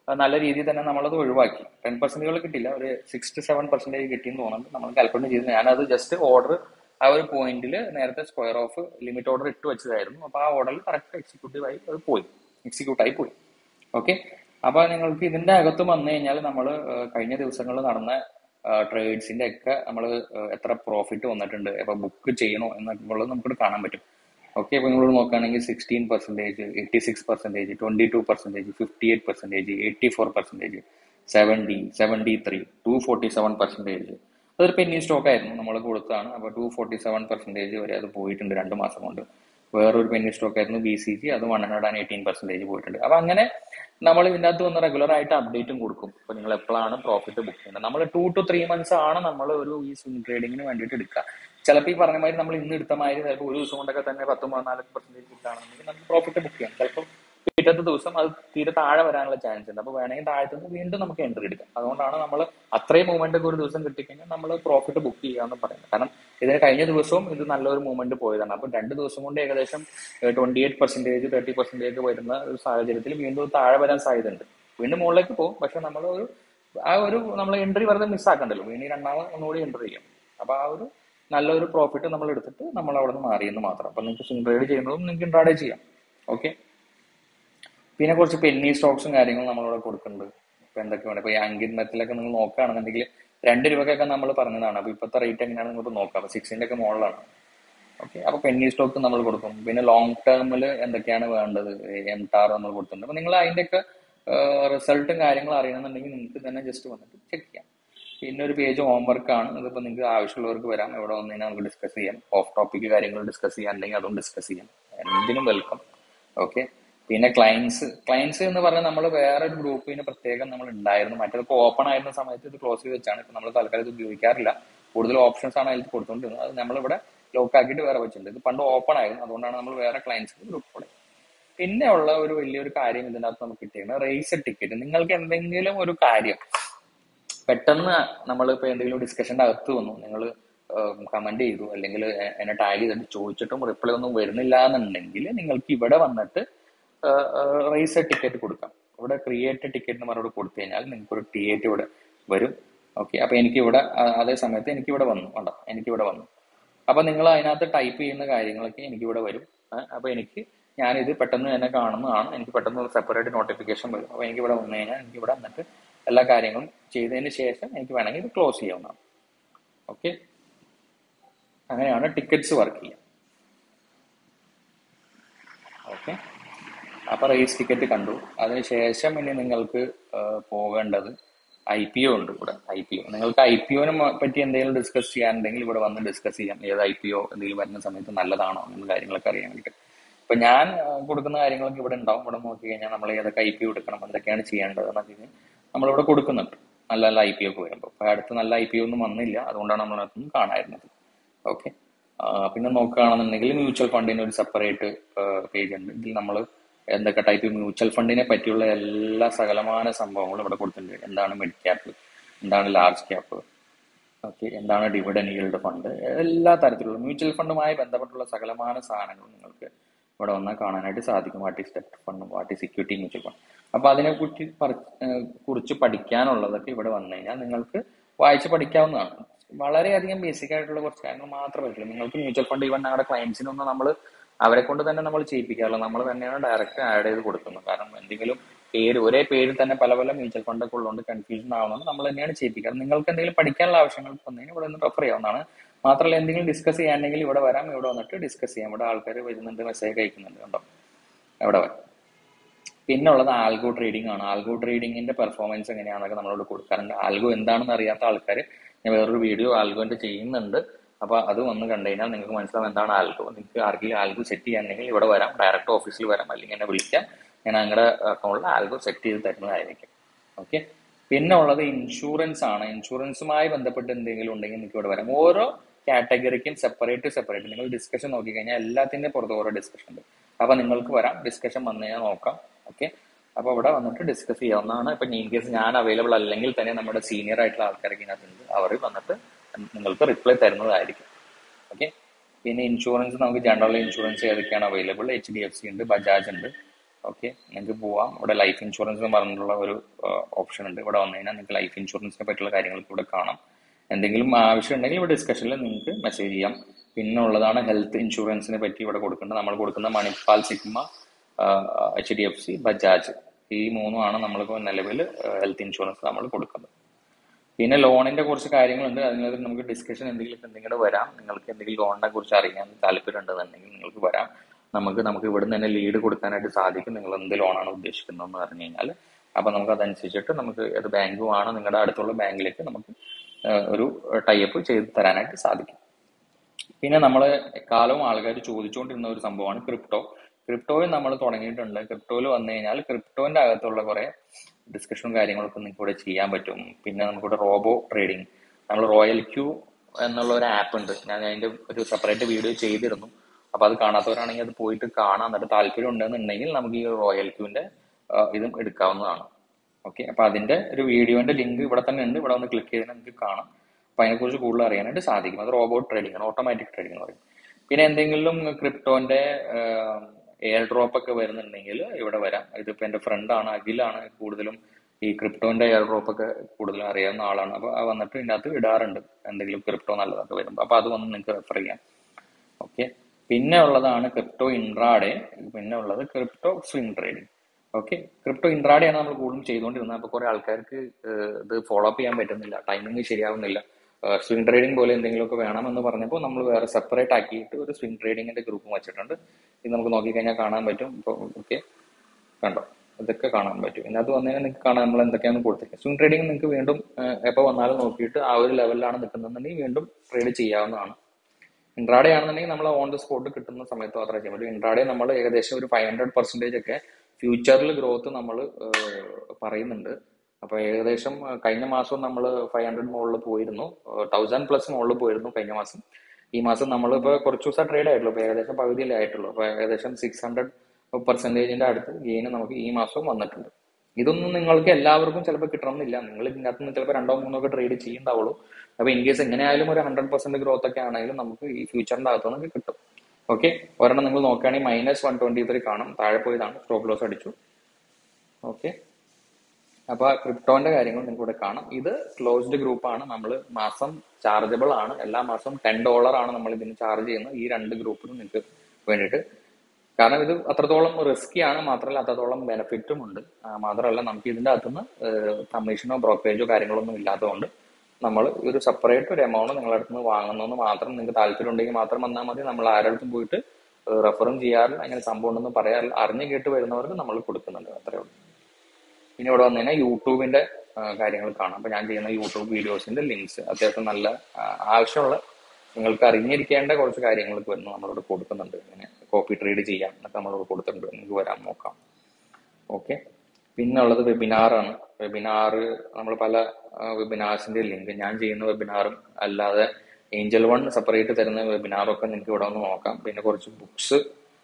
നല്ല രീതിയിൽ തന്നെ നമ്മളത് ഒഴിവാക്കി. ടെൻ പെർസെന്റുകൾ കിട്ടില്ല, ഒരു സിക്സ് ടു സെവൻ പെർസെന്റേജ് കിട്ടിയെന്ന് തോന്നുന്നുണ്ട്. നമ്മൾ കാൽക്കുലേറ്റ് ചെയ്ത് ഞാനത് ജസ്റ്റ് ഓർഡർ ആ ഒരു പോയിന്റിൽ നേരത്തെ സ്ക്വയർ ഓഫ് ലിമിറ്റ് ഓർഡർ ഇട്ട് വെച്ചതായിരുന്നു. അപ്പൊ ആ ഓർഡറിൽ കറക്റ്റ് എക്സിക്യൂട്ടീവ് ആയി അത് പോയി, എക്സിക്യൂട്ട് ആയി പോയി. ഓക്കെ, അപ്പൊ നിങ്ങൾക്ക് ഇതിന്റെ അകത്ത് വന്നു കഴിഞ്ഞാൽ നമ്മൾ കഴിഞ്ഞ ദിവസങ്ങളിൽ നടന്ന ട്രേഡ്സിന്റെ ഒക്കെ നമ്മൾ എത്ര പ്രോഫിറ്റ് വന്നിട്ടുണ്ട്, അപ്പൊ ബുക്ക് ചെയ്യണോ എന്നൊക്കെ നമുക്ക് കാണാൻ പറ്റും. ഓക്കെ, അപ്പൊ നിങ്ങൾ നോക്കുകയാണെങ്കിൽ sixteen percentage, eighty six percentage, twenty two percentage, fifty eight percentage, eighty four percentage, seventy, seventy three, two forty seven percentage. അതൊരു പെന്നി സ്റ്റോക്ക് ആയിരുന്നു, നമ്മൾ കൊടുത്താണ്. അപ്പൊ ടു ഫോർട്ടി സെവൻ പെർസെന്റേജ് വരെ അത് പോയിട്ടുണ്ട് രണ്ട് മാസം കൊണ്ട്. വേറൊരു പെന്നി സ്റ്റോക്ക് ആയിരുന്നു ബി സി ജി, അത് one hundred and eighteen percentage പോയിട്ടുണ്ട്. അപ്പൊ അങ്ങനെ നമ്മൾ ഇതിൻ്റെ അകത്ത് വന്ന് റെഗുലർ ആയിട്ട് അപ്ഡേറ്റും കൊടുക്കും. അപ്പൊ നിങ്ങൾ എപ്പോഴാണ് പ്രോഫിറ്റ് ബുക്ക് ചെയ്യുന്നത്. നമ്മൾ ടു ടു ത്രീ മന്ത്സ് ആണ് നമ്മൾ ഒരു ഈ സ്വിംഗ് ട്രേഡിങ്ങിന് വേണ്ടിയിട്ട് എടുക്കുക. ചിലപ്പോൾ ഈ പറഞ്ഞ മാതിരി നമ്മൾ ഇന്ന് എടുത്ത മാതിരി ചിലപ്പോൾ ഒരു ദിവസം കൊണ്ടൊക്കെ തന്നെ പത്ത് പതിനാല് പെർസെന്റേജ് കിട്ടുകയാണെന്നുണ്ടെങ്കിൽ നമുക്ക് പ്രോഫിറ്റ് ബുക്ക് ചെയ്യാം. ചിലപ്പോൾ പിറ്റത്തെ ദിവസം അത് തീരെ താഴെ വരാനുള്ള ചാൻസ് ഉണ്ട്. അപ്പോൾ വേണമെങ്കിൽ താഴത്തുനിന്ന് വീണ്ടും നമുക്ക് എൻട്രി എടുക്കാം. അതുകൊണ്ടാണ് നമ്മൾ അത്രയും മൂവ്മെന്റ് ഒക്കെ ഒരു ദിവസം കിട്ടിക്കഴിഞ്ഞാൽ നമ്മൾ പ്രോഫിറ്റ് ബുക്ക് ചെയ്യാമെന്ന് പറയുന്നത്. കാരണം ഇതിന് കഴിഞ്ഞ ദിവസവും ഇത് നല്ലൊരു മൂവ്മെന്റ് പോയതാണ്. അപ്പോൾ രണ്ട് ദിവസം കൊണ്ട് ഏകദേശം twenty eight percentage thirty percentage വരുന്ന ഒരു സാഹചര്യത്തിൽ വീണ്ടും താഴെ വരാൻ സാധ്യതയുണ്ട്. വീണ്ടും മുകളിലേക്ക് പോകും, പക്ഷെ നമ്മൾ ഒരു ആ ഒരു നമ്മൾ എൻട്രി വെറുതെ മിസ്സാക്കണ്ടല്ലോ, വീണ്ടും രണ്ടാമത് ഒന്നുകൂടി എൻട്രി ചെയ്യും. അപ്പൊ ആ ഒരു നല്ലൊരു പ്രോഫിറ്റ് നമ്മൾ എടുത്തിട്ട് നമ്മൾ അവിടെ നിന്ന് മാറിയെന്ന് മാത്രം. അപ്പൊ നിങ്ങൾക്ക് സ്വിംഗ് ട്രേഡ് ചെയ്യുന്നതും നിങ്ങൾക്ക് ഇൻട്രാഡേ ചെയ്യാം. ഓക്കെ, പിന്നെ കുറച്ച് പെന്നി സ്റ്റോക്സും കാര്യങ്ങളും നമ്മളിവിടെ കൊടുക്കുന്നുണ്ട്. ഇപ്പൊ എന്തൊക്കെ വേണം, ഇപ്പൊ ഈ അങ്കിത് മെത്തിലൊക്കെ നിങ്ങൾ നോക്കുകയാണെന്നുണ്ടെങ്കിൽ രണ്ട് രൂപക്കൊക്കെ നമ്മൾ പറഞ്ഞതാണ്. അപ്പൊ ഇപ്പോഴത്തെ റേറ്റ് എങ്ങനെയാണ് നിങ്ങൾക്ക് നോക്കാം. അപ്പൊ സിക്സിന്റെ ഒക്കെ മുകളിലാണ്. ഓക്കെ, അപ്പൊ പെന്നി സ്റ്റോക്ക് നമ്മൾ കൊടുക്കും. പിന്നെ ലോങ് ടേമിൽ എന്തൊക്കെയാണ് വേണ്ടത്, എം ടാർ നമ്മൾ കൊടുത്തിട്ടുണ്ട്. അപ്പൊ നിങ്ങൾ അതിന്റെയൊക്കെ റിസൾട്ടും കാര്യങ്ങളും അറിയണമെന്നുണ്ടെങ്കിൽ നിങ്ങൾക്ക് തന്നെ ജസ്റ്റ് വന്നിട്ട് ചെക്ക് ചെയ്യാം. പിന്നെ ഒരു പേജ് ഹോംവർക്ക് ആണ്, ഇതിപ്പോൾ നിങ്ങൾക്ക് ആവശ്യമുള്ളവർക്ക് വരാം. ഇവിടെ വന്നു കഴിഞ്ഞാൽ നമുക്ക് ഡിസ്കസ് ചെയ്യാം. ഓഫ് ടോപ്പിക് കാര്യങ്ങൾ ഡിസ്കസ് ചെയ്യാൻ ഉണ്ടെങ്കിൽ അതും ഡിസ്കസ് ചെയ്യാം. എന്തിനും വെൽക്കം. ഓക്കെ, പിന്നെ ക്ലയൻസ് ക്ലയൻസ് എന്ന് പറഞ്ഞാൽ നമ്മൾ വേറെ ഒരു ഗ്രൂപ്പിന് പ്രത്യേകം നമ്മൾ ഉണ്ടായിരുന്നു. മറ്റേതിപ്പോൾ ഓപ്പൺ ആയിരുന്ന സമയത്ത് ഇത് ക്ലോസ് ചെയ്ത് വെച്ചാണ്. ഇപ്പൊ നമ്മൾ തൽക്കാലം ഇത് ഉപയോഗിക്കാറില്ല. കൂടുതൽ ഓപ്ഷൻസ് ആണ് അതിൽ കൊടുത്തുകൊണ്ടിരുന്നത്. അത് നമ്മളിവിടെ ലോക്ക് ആക്കിയിട്ട് വേറെ വെച്ചിട്ടുണ്ട്. ഇത് പണ്ട് ഓപ്പൺ ആയിരുന്നു, അതുകൊണ്ടാണ് നമ്മൾ വേറെ ക്ലയൻസ് ഗ്രൂപ്പ് കൂടെ. പിന്നെ ഉള്ള ഒരു വലിയൊരു കാര്യം ഇതിനകത്ത് നമുക്ക് കിട്ടിയത് റേസ് ടിക്കറ്റ്. നിങ്ങൾക്ക് എന്തെങ്കിലും ഒരു കാര്യം പെട്ടെന്ന് നമ്മളിപ്പോൾ എന്തെങ്കിലും ഡിസ്കഷന്റെ അകത്ത് വന്നു, നിങ്ങൾ കമന്റ് ചെയ്തു, അല്ലെങ്കിൽ എന്നെ ടാഗ് ചെയ്തിട്ട് ചോദിച്ചിട്ടും റിപ്ലൈ ഒന്നും വരുന്നില്ല എന്നുണ്ടെങ്കിൽ നിങ്ങൾക്ക് ഇവിടെ വന്നിട്ട് റേസ് ടിക്കറ്റ് കൊടുക്കാം. ഇവിടെ ക്രിയേറ്റ് ടിക്കറ്റ് എന്ന് പറഞ്ഞോട് കൊടുത്തു കഴിഞ്ഞാൽ നിങ്ങൾക്ക് ഒരു ടിക്കറ്റ് ഇവിടെ വരും. ഓക്കെ, അപ്പൊ എനിക്കിവിടെ അതേ സമയത്ത് എനിക്കിവിടെ വന്നു കണ്ടോ, എനിക്കിവിടെ വന്നു. അപ്പൊ നിങ്ങൾ അതിനകത്ത് ടൈപ്പ് ചെയ്യുന്ന കാര്യങ്ങളൊക്കെ എനിക്കിവിടെ വരും. അപ്പൊ എനിക്ക് ഞാനിത് പെട്ടെന്ന് തന്നെ കാണുന്നതാണ്. എനിക്ക് പെട്ടെന്ന് സെപ്പറേറ്റ് നോട്ടിഫിക്കേഷൻ വരും. അപ്പൊ എനിക്കിവിടെ വന്നു കഴിഞ്ഞാൽ എനിക്കിവിടെ വന്നിട്ട് എല്ലാ കാര്യങ്ങളും ചെയ്തതിന് ശേഷം എനിക്ക് വേണമെങ്കിൽ ഇത് ക്ലോസ് ചെയ്യാവുന്നതാണ്. ഓക്കെ, അങ്ങനെയാണ് ടിക്കറ്റ്സ് വർക്ക് ചെയ്യുക. ഓക്കെ, അപ്പൊ റേസ് ടിക്കറ്റ് കണ്ടു. അതിനുശേഷം ഇനി നിങ്ങൾക്ക് പോകേണ്ടത് ഐ പി ഒ ഉണ്ട്. ഇവിടെ ഐ പി ഒ നിങ്ങൾക്ക് ഐ പി ഒനെ പറ്റി എന്തെങ്കിലും ഡിസ്കസ് ചെയ്യാനുണ്ടെങ്കിൽ ഇവിടെ വന്ന് ഡിസ്കസ് ചെയ്യാം. ഏത് ഐ പി ഒ എന്തെങ്കിലും വരുന്ന സമയത്ത് നല്ലതാണോ എന്നുള്ള കാര്യങ്ങളൊക്കെ അറിയാൻ വേണ്ടിയിട്ട്. ഇപ്പൊ ഞാൻ കൊടുക്കുന്ന കാര്യങ്ങളൊക്കെ ഇവിടെ ഉണ്ടാവും. ഇവിടെ നോക്കി കഴിഞ്ഞാൽ നമ്മൾ ഏതൊക്കെ ഐ പി ഒ എടുക്കണം, എന്തൊക്കെയാണ് ചെയ്യേണ്ടത് എന്നൊക്കെ നമ്മളിവിടെ കൊടുക്കുന്നുണ്ട്. നല്ല നല്ല ഐ പി ഒ ഒക്കെ വരുമ്പോൾ. അപ്പൊ അടുത്ത് നല്ല ഐ പി ഒ ഒന്നും വന്നില്ല, അതുകൊണ്ടാണ് നമ്മളതൊന്നും കാണാതിരുന്നത്. ഓക്കെ, പിന്നെ നോക്കുകയാണെന്നുണ്ടെങ്കിൽ മ്യൂച്വൽ ഫണ്ടിന് ഒരു സെപ്പറേറ്റ് പേജ് ഉണ്ട്. ഇതിൽ നമ്മൾ എന്തൊക്കെ ടൈപ്പ് മ്യൂച്വൽ ഫണ്ടിനെ പറ്റിയുള്ള എല്ലാ സകലമാന സംഭവങ്ങളും ഇവിടെ കൊടുത്തിട്ടുണ്ട്. എന്താണ് മിഡ് ക്യാപ്പ്, എന്താണ് ലാർജ് ക്യാപ്പ്, ഓക്കെ, എന്താണ് ഡിവിഡൻ ഈൽഡ് ഫണ്ട്, എല്ലാ തരത്തിലുള്ള മ്യൂച്വൽ ഫണ്ടുമായി ബന്ധപ്പെട്ടുള്ള സകലമാന സാധനങ്ങളും നിങ്ങൾക്ക് ഇവിടെ വന്നാൽ കാണാനായിട്ട് സാധിക്കും. വാട്ട് ഈസ് ഡെപ്റ്റ് fund, what is equity mutual fund. അപ്പൊ അതിനെ കുറിച്ച് കുറിച്ച് പഠിക്കാനുള്ളതൊക്കെ ഇവിടെ വന്നു കഴിഞ്ഞാൽ നിങ്ങൾക്ക് വായിച്ച് പഠിക്കാവുന്നതാണ്. വളരെയധികം ബേസിക് ആയിട്ടുള്ള കുറച്ച് കാര്യങ്ങൾ മാത്രമേ പറ്റുള്ളൂ. നിങ്ങൾക്ക് മ്യൂച്വൽ ഫണ്ട് ഈവൻ ഞങ്ങളുടെ ക്ലയൻസിനൊന്നും നമ്മൾ അവരെ കൊണ്ട് തന്നെ നമ്മൾ ചെയ്യിപ്പിക്കാറില്ല. നമ്മൾ തന്നെയാണ് ഡയറക്റ്റ് ആഡ് ചെയ്ത് കൊടുക്കുന്നത്. കാരണം എന്തെങ്കിലും പേര് ഒരേ പേരിൽ തന്നെ പല പല മ്യൂച്വൽ ഫണ്ടൊക്കെ ഉള്ളതുകൊണ്ട് കൺഫ്യൂഷൻ ആവുന്നതുകൊണ്ട് നമ്മൾ തന്നെയാണ് ചെയ്യിപ്പിക്കാറ്. നിങ്ങൾക്ക് എന്തെങ്കിലും പഠിക്കാനുള്ള ആവശ്യങ്ങൾ വന്നതിന് ഇവിടെ നിന്ന് റെഫർ ചെയ്യാവുന്നതാണ്. മാത്രമല്ല എന്തെങ്കിലും ഡിസ്കസ് ചെയ്യാനെങ്കിൽ ഇവിടെ വരാം. ഇവിടെ വന്നിട്ട് ഡിസ്കസ് ചെയ്യാം. ഇവിടെ ആൾക്കാർ വരുന്നുണ്ട്, മെസ്സേജ് അയക്കുന്നുണ്ട്, കണ്ടോ, ഇവിടെ വരാം. പിന്നെ ഉള്ളത് ആൽഗോ ട്രേഡിംഗ് ആണ്. ആൽഗോ ട്രേഡിങ്ങിന്റെ പെർഫോമൻസ് എങ്ങനെയാണെന്നൊക്കെ നമ്മളോട് കൊടുക്കാറുണ്ട്. ആൽഗോ എന്താണെന്ന് അറിയാത്ത ആൾക്കാർ ഞാൻ വേറൊരു വീഡിയോ ആൽഗോന്റെ ചെയ്യുന്നുണ്ട്. അപ്പൊ അത് വന്ന് കണ്ടു കഴിഞ്ഞാൽ നിങ്ങൾക്ക് മനസ്സിലാവും എന്താണ് ആൽഗോ. നിങ്ങൾക്ക് ആർക്കെങ്കിലും ആൽഗോ സെറ്റ് ചെയ്യാനെങ്കിൽ ഇവിടെ വരാം, ഡയറക്റ്റ് ഓഫീസിൽ വരാം, അല്ലെങ്കിൽ എന്നെ വിളിക്കാം. ഞാൻ നിങ്ങളുടെ അക്കൗണ്ടിൽ ആൽഗോ സെറ്റ് ചെയ്ത് തരുന്നതായിരിക്കും. ഓക്കെ, പിന്നെ ഉള്ളത് ഇൻഷുറൻസ് ആണ്. ഇൻഷുറൻസുമായി ബന്ധപ്പെട്ട് എന്തെങ്കിലും ഉണ്ടെങ്കിൽ നിങ്ങൾക്ക് ഇവിടെ വരാം. ഓരോ കാറ്റഗറിക്കും സെപ്പറേറ്റ് സെപ്പറേറ്റ് നിങ്ങൾ ഡിസ്കഷൻ നോക്കി കഴിഞ്ഞാൽ എല്ലാത്തിന്റെ പുറത്ത് ഓരോ ഡിസ്കഷൻ ഉണ്ട്. അപ്പൊ നിങ്ങൾക്ക് വരാം, ഡിസ്കഷൻ വന്നു കഴിഞ്ഞാൽ നോക്കാം. ഓക്കെ, അപ്പൊ ഇവിടെ വന്നിട്ട് ഡിസ്കസ് ചെയ്യാവുന്നതാണ്. ഇപ്പൊ ഇൻ കേസ് ഞാൻ അവൈലബിൾ അല്ലെങ്കിൽ തന്നെ നമ്മുടെ സീനിയർ ആയിട്ടുള്ള ആൾക്കാരൊക്കെ ഇതിനകത്തുണ്ട്. അവർ വന്നിട്ട് നിങ്ങൾക്ക് റിപ്ലൈ തരുന്നതായിരിക്കും. ഓക്കെ, പിന്നെ ഇൻഷുറൻസ് നമുക്ക് ജനറൽ ഇൻഷുറൻസ് ഏതൊക്കെയാണ് available, H D F C ഉണ്ട്, ബജാജ് ഉണ്ട്, ഓക്കെ, നിങ്ങൾക്ക് പോവാം. ഇവിടെ ലൈഫ് ഇൻഷുറൻസ് എന്ന് പറഞ്ഞിട്ടുള്ള ഒരു ഓപ്ഷൻ ഉണ്ട്. ഇവിടെ വന്നു കഴിഞ്ഞാൽ നിങ്ങൾക്ക് ലൈഫ് ഇൻഷുറൻസിനെ പറ്റിയുള്ള കാര്യങ്ങൾക്ക് ഇവിടെ കാണാം. എന്തെങ്കിലും ആവശ്യം ഉണ്ടെങ്കിൽ ഇവിടെ ഡിസ്കഷനിൽ നിങ്ങൾക്ക് മെസ്സേജ് ചെയ്യാം. പിന്നെ ഉള്ളതാണ് ഹെൽത്ത് ഇൻഷുറൻസിനെ പറ്റി ഇവിടെ കൊടുക്കേണ്ടത്. നമ്മൾ കൊടുക്കുന്ന Manipal, Sigma, H D F C, Bajaj, ഈ മൂന്നുമാണ് നമ്മളിപ്പോൾ നിലവിൽ ഹെൽത്ത് ഇൻഷുറൻസ് നമ്മൾ കൊടുക്കുന്നത്. പിന്നെ ലോണിന്റെ കുറച്ച് കാര്യങ്ങളുണ്ട്. അതിനകത്ത് നമുക്ക് ഡിസ്കഷൻ എന്തെങ്കിലും എന്തെങ്കിലും വരാം. നിങ്ങൾക്ക് എന്തെങ്കിലും ലോണിനെ കുറിച്ച് അറിയാൻ താല്പര്യം ഉണ്ടെന്നുണ്ടെങ്കിൽ നിങ്ങൾക്ക് വരാം. നമുക്ക് നമുക്ക് ഇവിടെ നിന്ന് തന്നെ ലീഡ് കൊടുക്കാനായിട്ട് സാധിക്കും. നിങ്ങൾ എന്ത് ലോണാണ് ഉദ്ദേശിക്കുന്നതെന്ന് പറഞ്ഞു കഴിഞ്ഞാൽ അപ്പൊ നമുക്ക് അതനുസരിച്ചിട്ട് നമുക്ക് ഏത് ബാങ്കുമാണ് നിങ്ങളുടെ അടുത്തുള്ള ബാങ്കിലേക്ക് നമുക്ക് ഒരു ടൈപ്പ് ചെയ്ത് തരാനായിട്ട് സാധിക്കും. പിന്നെ നമ്മൾ കാലവും ആൾക്കാർ ചോദിച്ചുകൊണ്ടിരുന്ന ഒരു സംഭവമാണ് ക്രിപ്റ്റോ. ക്രിപ്റ്റോയിൽ നമ്മൾ തുടങ്ങിയിട്ടുണ്ട്. ക്രിപ്റ്റോയിൽ വന്നു കഴിഞ്ഞാൽ ക്രിപ്റ്റോന്റെ അകത്തുള്ള കുറെ ഡിസ്കഷനും കാര്യങ്ങളൊക്കെ നിങ്ങൾക്ക് ഇവിടെ ചെയ്യാൻ പറ്റും. പിന്നെ നമുക്കിവിടെ റോബോ ട്രേഡിംഗ്, നമ്മൾ റോയൽ ക്യൂ എന്നുള്ള ഒരു ആപ്പ് ഉണ്ട്. ഞാൻ അതിന്റെ ഒരു സെപ്പറേറ്റ് വീഡിയോ ചെയ്തിരുന്നു. അപ്പൊ അത് കാണാത്തവരാണെങ്കിൽ അത് പോയിട്ട് കാണാൻ, എന്നിട്ട് താല്പര്യം ഉണ്ടെന്നുണ്ടെങ്കിൽ നമുക്ക് ഈ റോയൽ ക്യൂവിന്റെ ഇതും എടുക്കാവുന്നതാണ്. ഓക്കെ, അപ്പൊ അതിന്റെ ഒരു വീഡിയോന്റെ ലിങ്ക് ഇവിടെ തന്നെ ഉണ്ട്. ഇവിടെ ഒന്ന് ക്ലിക്ക് ചെയ്താൽ നിങ്ങൾക്ക് കാണാം. അപ്പൊ അതിനെക്കുറിച്ച് കൂടുതൽ അറിയാനായിട്ട് സാധിക്കും. അത് റോബോട്ട് ട്രേഡിംഗ് ആണ്, ഓട്ടോമാറ്റിക് ട്രേഡിംഗ് എന്ന് പറയും. പിന്നെ എന്തെങ്കിലും ക്രിപ്റ്റോന്റെ എയർ ഡ്രോപ്പ് ഒക്കെ വരുന്നുണ്ടെങ്കിൽ ഇവിടെ വരാം. ഇതിപ്പോ എന്റെ ഫ്രണ്ടാണ്, അഖിലാണ് കൂടുതലും ഈ ക്രിപ്റ്റോന്റെ എയർ ഡ്രോപ്പ് ഒക്കെ കൂടുതലും അറിയാവുന്ന ആളാണ്. അപ്പൊ വന്നിട്ട് ഇതിനകത്ത് ഇടാറുണ്ട് എന്തെങ്കിലും ക്രിപ്റ്റോ നല്ലതൊക്കെ വരുമ്പോൾ. അപ്പൊ അത് വന്ന് നിങ്ങൾക്ക് റെഫർ ചെയ്യാം. ഓക്കെ, പിന്നെ ഉള്ളതാണ് ക്രിപ്റ്റോ ഇൻട്രാഡേ, പിന്നെ ഉള്ളത് crypto swing trading. Okay, crypto intraday ആണ് നമ്മൾ കൂടുതലും ചെയ്തുകൊണ്ടിരുന്നത്. അപ്പൊ കുറെ ആൾക്കാർക്ക് ഇത് ഫോളോ അപ്പ് ചെയ്യാൻ പറ്റുന്നില്ല, ടൈമിംഗ് ശരിയാവുന്നില്ല. സ്വിംഗ് ട്രേഡിംഗ് പോലെ എന്തെങ്കിലുമൊക്കെ വേണമെന്ന് പറഞ്ഞപ്പോൾ നമ്മൾ വേറെ സെപ്പറേറ്റ് ആക്കിയിട്ട് ഒരു സ്വിംഗ് ട്രേഡിങ്ങിന്റെ ഗ്രൂപ്പ് വെച്ചിട്ടുണ്ട്. ഇത് നമുക്ക് നോക്കിക്കഴിഞ്ഞാൽ കാണാൻ പറ്റും. ഇപ്പോൾ ഓക്കെ, കണ്ടോ, ഇതൊക്കെ കാണാൻ പറ്റും. ഇതിനകത്ത് വന്നതിന് നിങ്ങൾക്ക് കാണാൻ നമ്മൾ എന്തൊക്കെയാണ് കൊടുത്തിരിക്കുന്നത്. സ്വിംഗ് ട്രേഡിംഗ് നിങ്ങൾക്ക് വീണ്ടും എപ്പോൾ വന്നാലും നോക്കിയിട്ട് ആ ഒരു ലെവലിലാണ് നിൽക്കുന്നതെന്നുണ്ടെങ്കിൽ വീണ്ടും ട്രേഡ് ചെയ്യാവുന്നതാണ്. ഇൻട്രാഡേ ആണെന്നുണ്ടെങ്കിൽ നമ്മൾ ഓൺ ദ സ്പോട്ട് കിട്ടുന്ന സമയത്ത് മാത്രമേ ചെയ്യാൻ പറ്റും. ഇൻട്രാഡേ നമ്മൾ ഏകദേശം ഒരു ഫൈവ് ഹൺഡ്രഡ് പെർസെന്റേജ് ഒക്കെ ഫ്യൂച്ചറിൽ ഗ്രോത്ത് നമ്മൾ പറയുന്നുണ്ട്. അപ്പൊ ഏകദേശം കഴിഞ്ഞ മാസം നമ്മൾ ഫൈവ് ഹൺഡ്രഡ് മുകളിൽ പോയിരുന്നു, തൗസൻഡ് പ്ലസ് മുകളിൽ പോയിരുന്നു കഴിഞ്ഞ മാസം. ഈ മാസം നമ്മളിപ്പോ കുറച്ച് ദിവസം ട്രേഡ് ആയിട്ടുള്ളൂ. അപ്പൊ ഏകദേശം പകുതിയിലേ ആയിട്ടുള്ളൂ. അപ്പൊ ഏകദേശം സിക്സ് ഹൺഡ്രഡ് പെർസെന്റേജിന്റെ അടുത്ത് ഗെയിന് നമുക്ക് ഈ മാസവും വന്നിട്ടുണ്ട്. ഇതൊന്നും നിങ്ങൾക്ക് എല്ലാവർക്കും ചിലപ്പോൾ കിട്ടണമെന്നില്ല. നിങ്ങൾ ഇതിനകത്ത് നിന്ന് ചിലപ്പോൾ രണ്ടോ മൂന്നോ ഒക്കെ ട്രേഡ് ചെയ്യുന്നുണ്ടാവുള്ളൂ. അപ്പൊ ഇൻ കേസ് എങ്ങനെയായാലും ഒരു ഹൺഡ്രഡ് പെർസെന്റ് ഗ്രോത്ത് ഒക്കെ ആണെങ്കിലും നമുക്ക് ഈ ഫ്യൂച്ചറിന്റെ അകത്ത് നിന്ന് കിട്ടും. ഓക്കെ, ഒരെണ്ണം നിങ്ങൾ നോക്കുകയാണെങ്കിൽ മൈനസ് വൺ ട്വന്റി ത്രീ കാണും, താഴെ പോയതാണ്, സ്റ്റോപ്പ് ലോസ് അടിച്ചു. ഓക്കെ, അപ്പൊ ക്രിപ്റ്റോന്റെ കാര്യങ്ങൾ നിങ്ങൾക്ക് ഇവിടെ കാണാം. ഇത് ക്ലോസ്ഡ് ഗ്രൂപ്പാണ്. നമ്മൾ മാസം ചാർജബിൾ ആണ്. എല്ലാ മാസവും ടെൻ ഡോളർ ആണ് നമ്മൾ ഇതിന് ചാർജ് ചെയ്യുന്നത് ഈ രണ്ട് ഗ്രൂപ്പിനും നിങ്ങൾക്ക് വേണ്ടിയിട്ട്. കാരണം ഇത് അത്രത്തോളം റിസ്കി ആണ്, മാത്രമല്ല അത്രത്തോളം ബെനിഫിറ്റും ഉണ്ട്. മാത്രമല്ല നമുക്ക് ഇതിന്റെ അകത്തുനിന്ന് കമ്മീഷനോ ബ്രോക്കറേജോ കാര്യങ്ങളൊന്നും ഇല്ലാത്തതുകൊണ്ട് നമ്മൾ ഒരു സെപ്പറേറ്റ് ഒരു എമൗണ്ട് നിങ്ങളുടെ അടുത്ത് നിന്ന് വാങ്ങുന്നതെന്ന് മാത്രം. നിങ്ങൾക്ക് താല്പര്യം ഉണ്ടെങ്കിൽ മാത്രം വന്നാൽ മതി. നമ്മൾ ആരുടെ പോയിട്ട് റെഫറും ചെയ്യാറില്ല, അങ്ങനെ സംഭവം ഉണ്ടെന്ന് പറയാറില്ല. അറിഞ്ഞു കേട്ട് വരുന്നവർക്ക് നമ്മൾ കൊടുക്കുന്നുണ്ട്, അത്രേ ഉള്ളൂ. പിന്നെ ഇവിടെ വന്നു കഴിഞ്ഞാൽ യൂട്യൂബിന്റെ കാര്യങ്ങൾ കാണാം. അപ്പൊ ഞാൻ ചെയ്യുന്ന യൂട്യൂബ് വീഡിയോസിന്റെ ലിങ്ക്സ് അത്യാവശ്യം നല്ല ആവശ്യമുള്ള നിങ്ങൾക്ക് അറിഞ്ഞിരിക്കേണ്ട കുറച്ച് കാര്യങ്ങൾക്ക് വരുന്നു നമ്മളിവിടെ കൊടുക്കുന്നുണ്ട്. ഇങ്ങനെ കോപ്പി ട്രേഡ് ചെയ്യാം എന്നൊക്കെ നമ്മളിവിടെ കൊടുത്തിട്ടുണ്ട്. നിങ്ങൾക്ക് വരാൻ നോക്കാം. ഓക്കെ, പിന്നെ ഉള്ളത് വെബിനാറാണ്. വെബിനാർ നമ്മൾ പല വെബിനാർസിന്റെ ലിങ്ക്, ഞാൻ ചെയ്യുന്ന വെബിനാറും അല്ലാതെ ഏഞ്ചൽ വൺ സെപ്പറേറ്റ് തരുന്ന വെബിനാറൊക്കെ നിങ്ങൾക്ക് ഇവിടെ ഒന്ന് നോക്കാം. പിന്നെ കുറച്ച് ബുക്സ്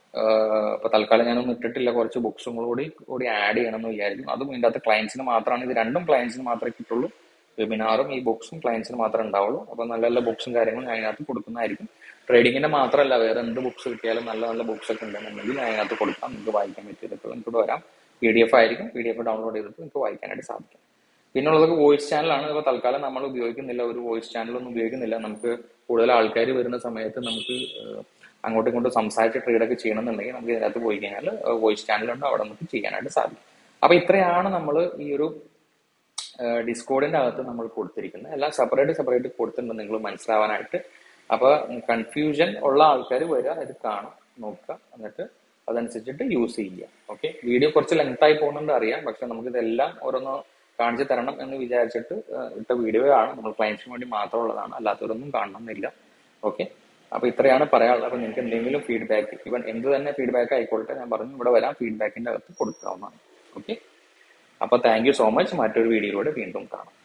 ഇപ്പൊ തൽക്കാലം ഞാനൊന്നും ഇട്ടിട്ടില്ല, കുറച്ച് ബുക്സും കൂടി കൂടി ആഡ് ചെയ്യണം എന്ന് വിചാരിക്കും. അതും ഇതിൻ്റെ അകത്ത് ക്ലയൻസിന് മാത്രമാണ്. ഇത് രണ്ടും ക്ലയൻസിന് മാത്രമേ കിട്ടുള്ളൂ. വെബിനാറും ഈ ബുക്സും ക്ലയൻസിന് മാത്രമേ ഉണ്ടാവുള്ളൂ. അപ്പൊ നല്ല നല്ല ബുക്സും കാര്യങ്ങളും ഞാൻ അതിനകത്ത് കൊടുക്കുന്നതായിരിക്കും. ട്രേഡിങ്ങിന്റെ മാത്രമല്ല, വേറെ എന്ത് ബുക്സ് കിട്ടിയാലും നല്ല നല്ല ബുക്സ് ഒക്കെ ഉണ്ടെന്നുണ്ടെങ്കിൽ ഞാൻ അതിനകത്ത് കൊടുക്കാം. നിങ്ങൾക്ക് വായിക്കാൻ പറ്റിയതൊക്കെ നിങ്ങൾക്ക് വരാം. പി ഡി എഫ് ആയിരിക്കും, പി ഡി എഫ് ഡൗൺലോഡ് ചെയ്തിട്ട് നിങ്ങൾക്ക് വായിക്കാനായിട്ട് സാധിക്കും. പിന്നെ ഉള്ളതൊക്കെ വോയിസ് ചാനലാണ്. ഇപ്പോൾ തൽക്കാലം നമ്മൾ ഉപയോഗിക്കുന്നില്ല, ഒരു വോയിസ് ചാനലൊന്നും ഉപയോഗിക്കുന്നില്ല. നമുക്ക് കൂടുതൽ ആൾക്കാർ വരുന്ന സമയത്ത് നമുക്ക് അങ്ങോട്ടും ഇങ്ങോട്ടും സംസാരിച്ച് ട്രേഡൊക്കെ ചെയ്യണമെന്നുണ്ടെങ്കിൽ നമുക്ക് ഇതിനകത്ത് പോയി കഴിഞ്ഞാൽ വോയിസ് ചാനലുണ്ട്, അവിടെ നമുക്ക് ചെയ്യാനായിട്ട് സാധിക്കും. അപ്പൊ ഇത്രയാണ് നമ്മൾ ഈ ഒരു ഡിസ്കോഡിന്റെ അകത്ത് നമ്മൾ കൊടുത്തിരിക്കുന്നത്. എല്ലാം സെപ്പറേറ്റ് സെപ്പറേറ്റ് കൊടുത്തിട്ടുണ്ട് നിങ്ങൾ മനസ്സിലാവാനായിട്ട്. അപ്പൊ കൺഫ്യൂഷൻ ഉള്ള ആൾക്കാർ വരിക, ഇത് കാണാം, നോക്കുക, എന്നിട്ട് അതനുസരിച്ചിട്ട് യൂസ് ചെയ്യുക. ഓക്കെ, വീഡിയോ കുറച്ച് ലെങ്ത് ആയി പോകുന്നുണ്ട് അറിയാം, പക്ഷെ നമുക്ക് ഇതെല്ലാം ഓരോന്ന് കാണിച്ചു തരണം എന്ന് വിചാരിച്ചിട്ട് ഇട്ട വീഡിയോ ആണ്. നമ്മൾ ക്ലയൻസിന് വേണ്ടി മാത്രമുള്ളതാണ്, അല്ലാത്തവരൊന്നും കാണണമെന്നില്ല. ഓക്കെ, അപ്പൊ ഇത്രയാണ് പറയാനുള്ളത്. അപ്പൊ നിങ്ങൾക്ക് എന്തെങ്കിലും ഫീഡ്ബാക്ക്, ഇവൻ എന്ത് തന്നെ ഫീഡ്ബാക്ക് ആയിക്കോട്ടെ, ഞാൻ പറഞ്ഞു ഇവിടെ വരാം, ഫീഡ്ബാക്കിന്റെ അകത്ത് കൊടുക്കാവുന്നതാണ്. ഓക്കെ, അപ്പൊ താങ്ക് യു സോ മച്ച്. മറ്റൊരു വീഡിയോയിലൂടെ വീണ്ടും കാണാം.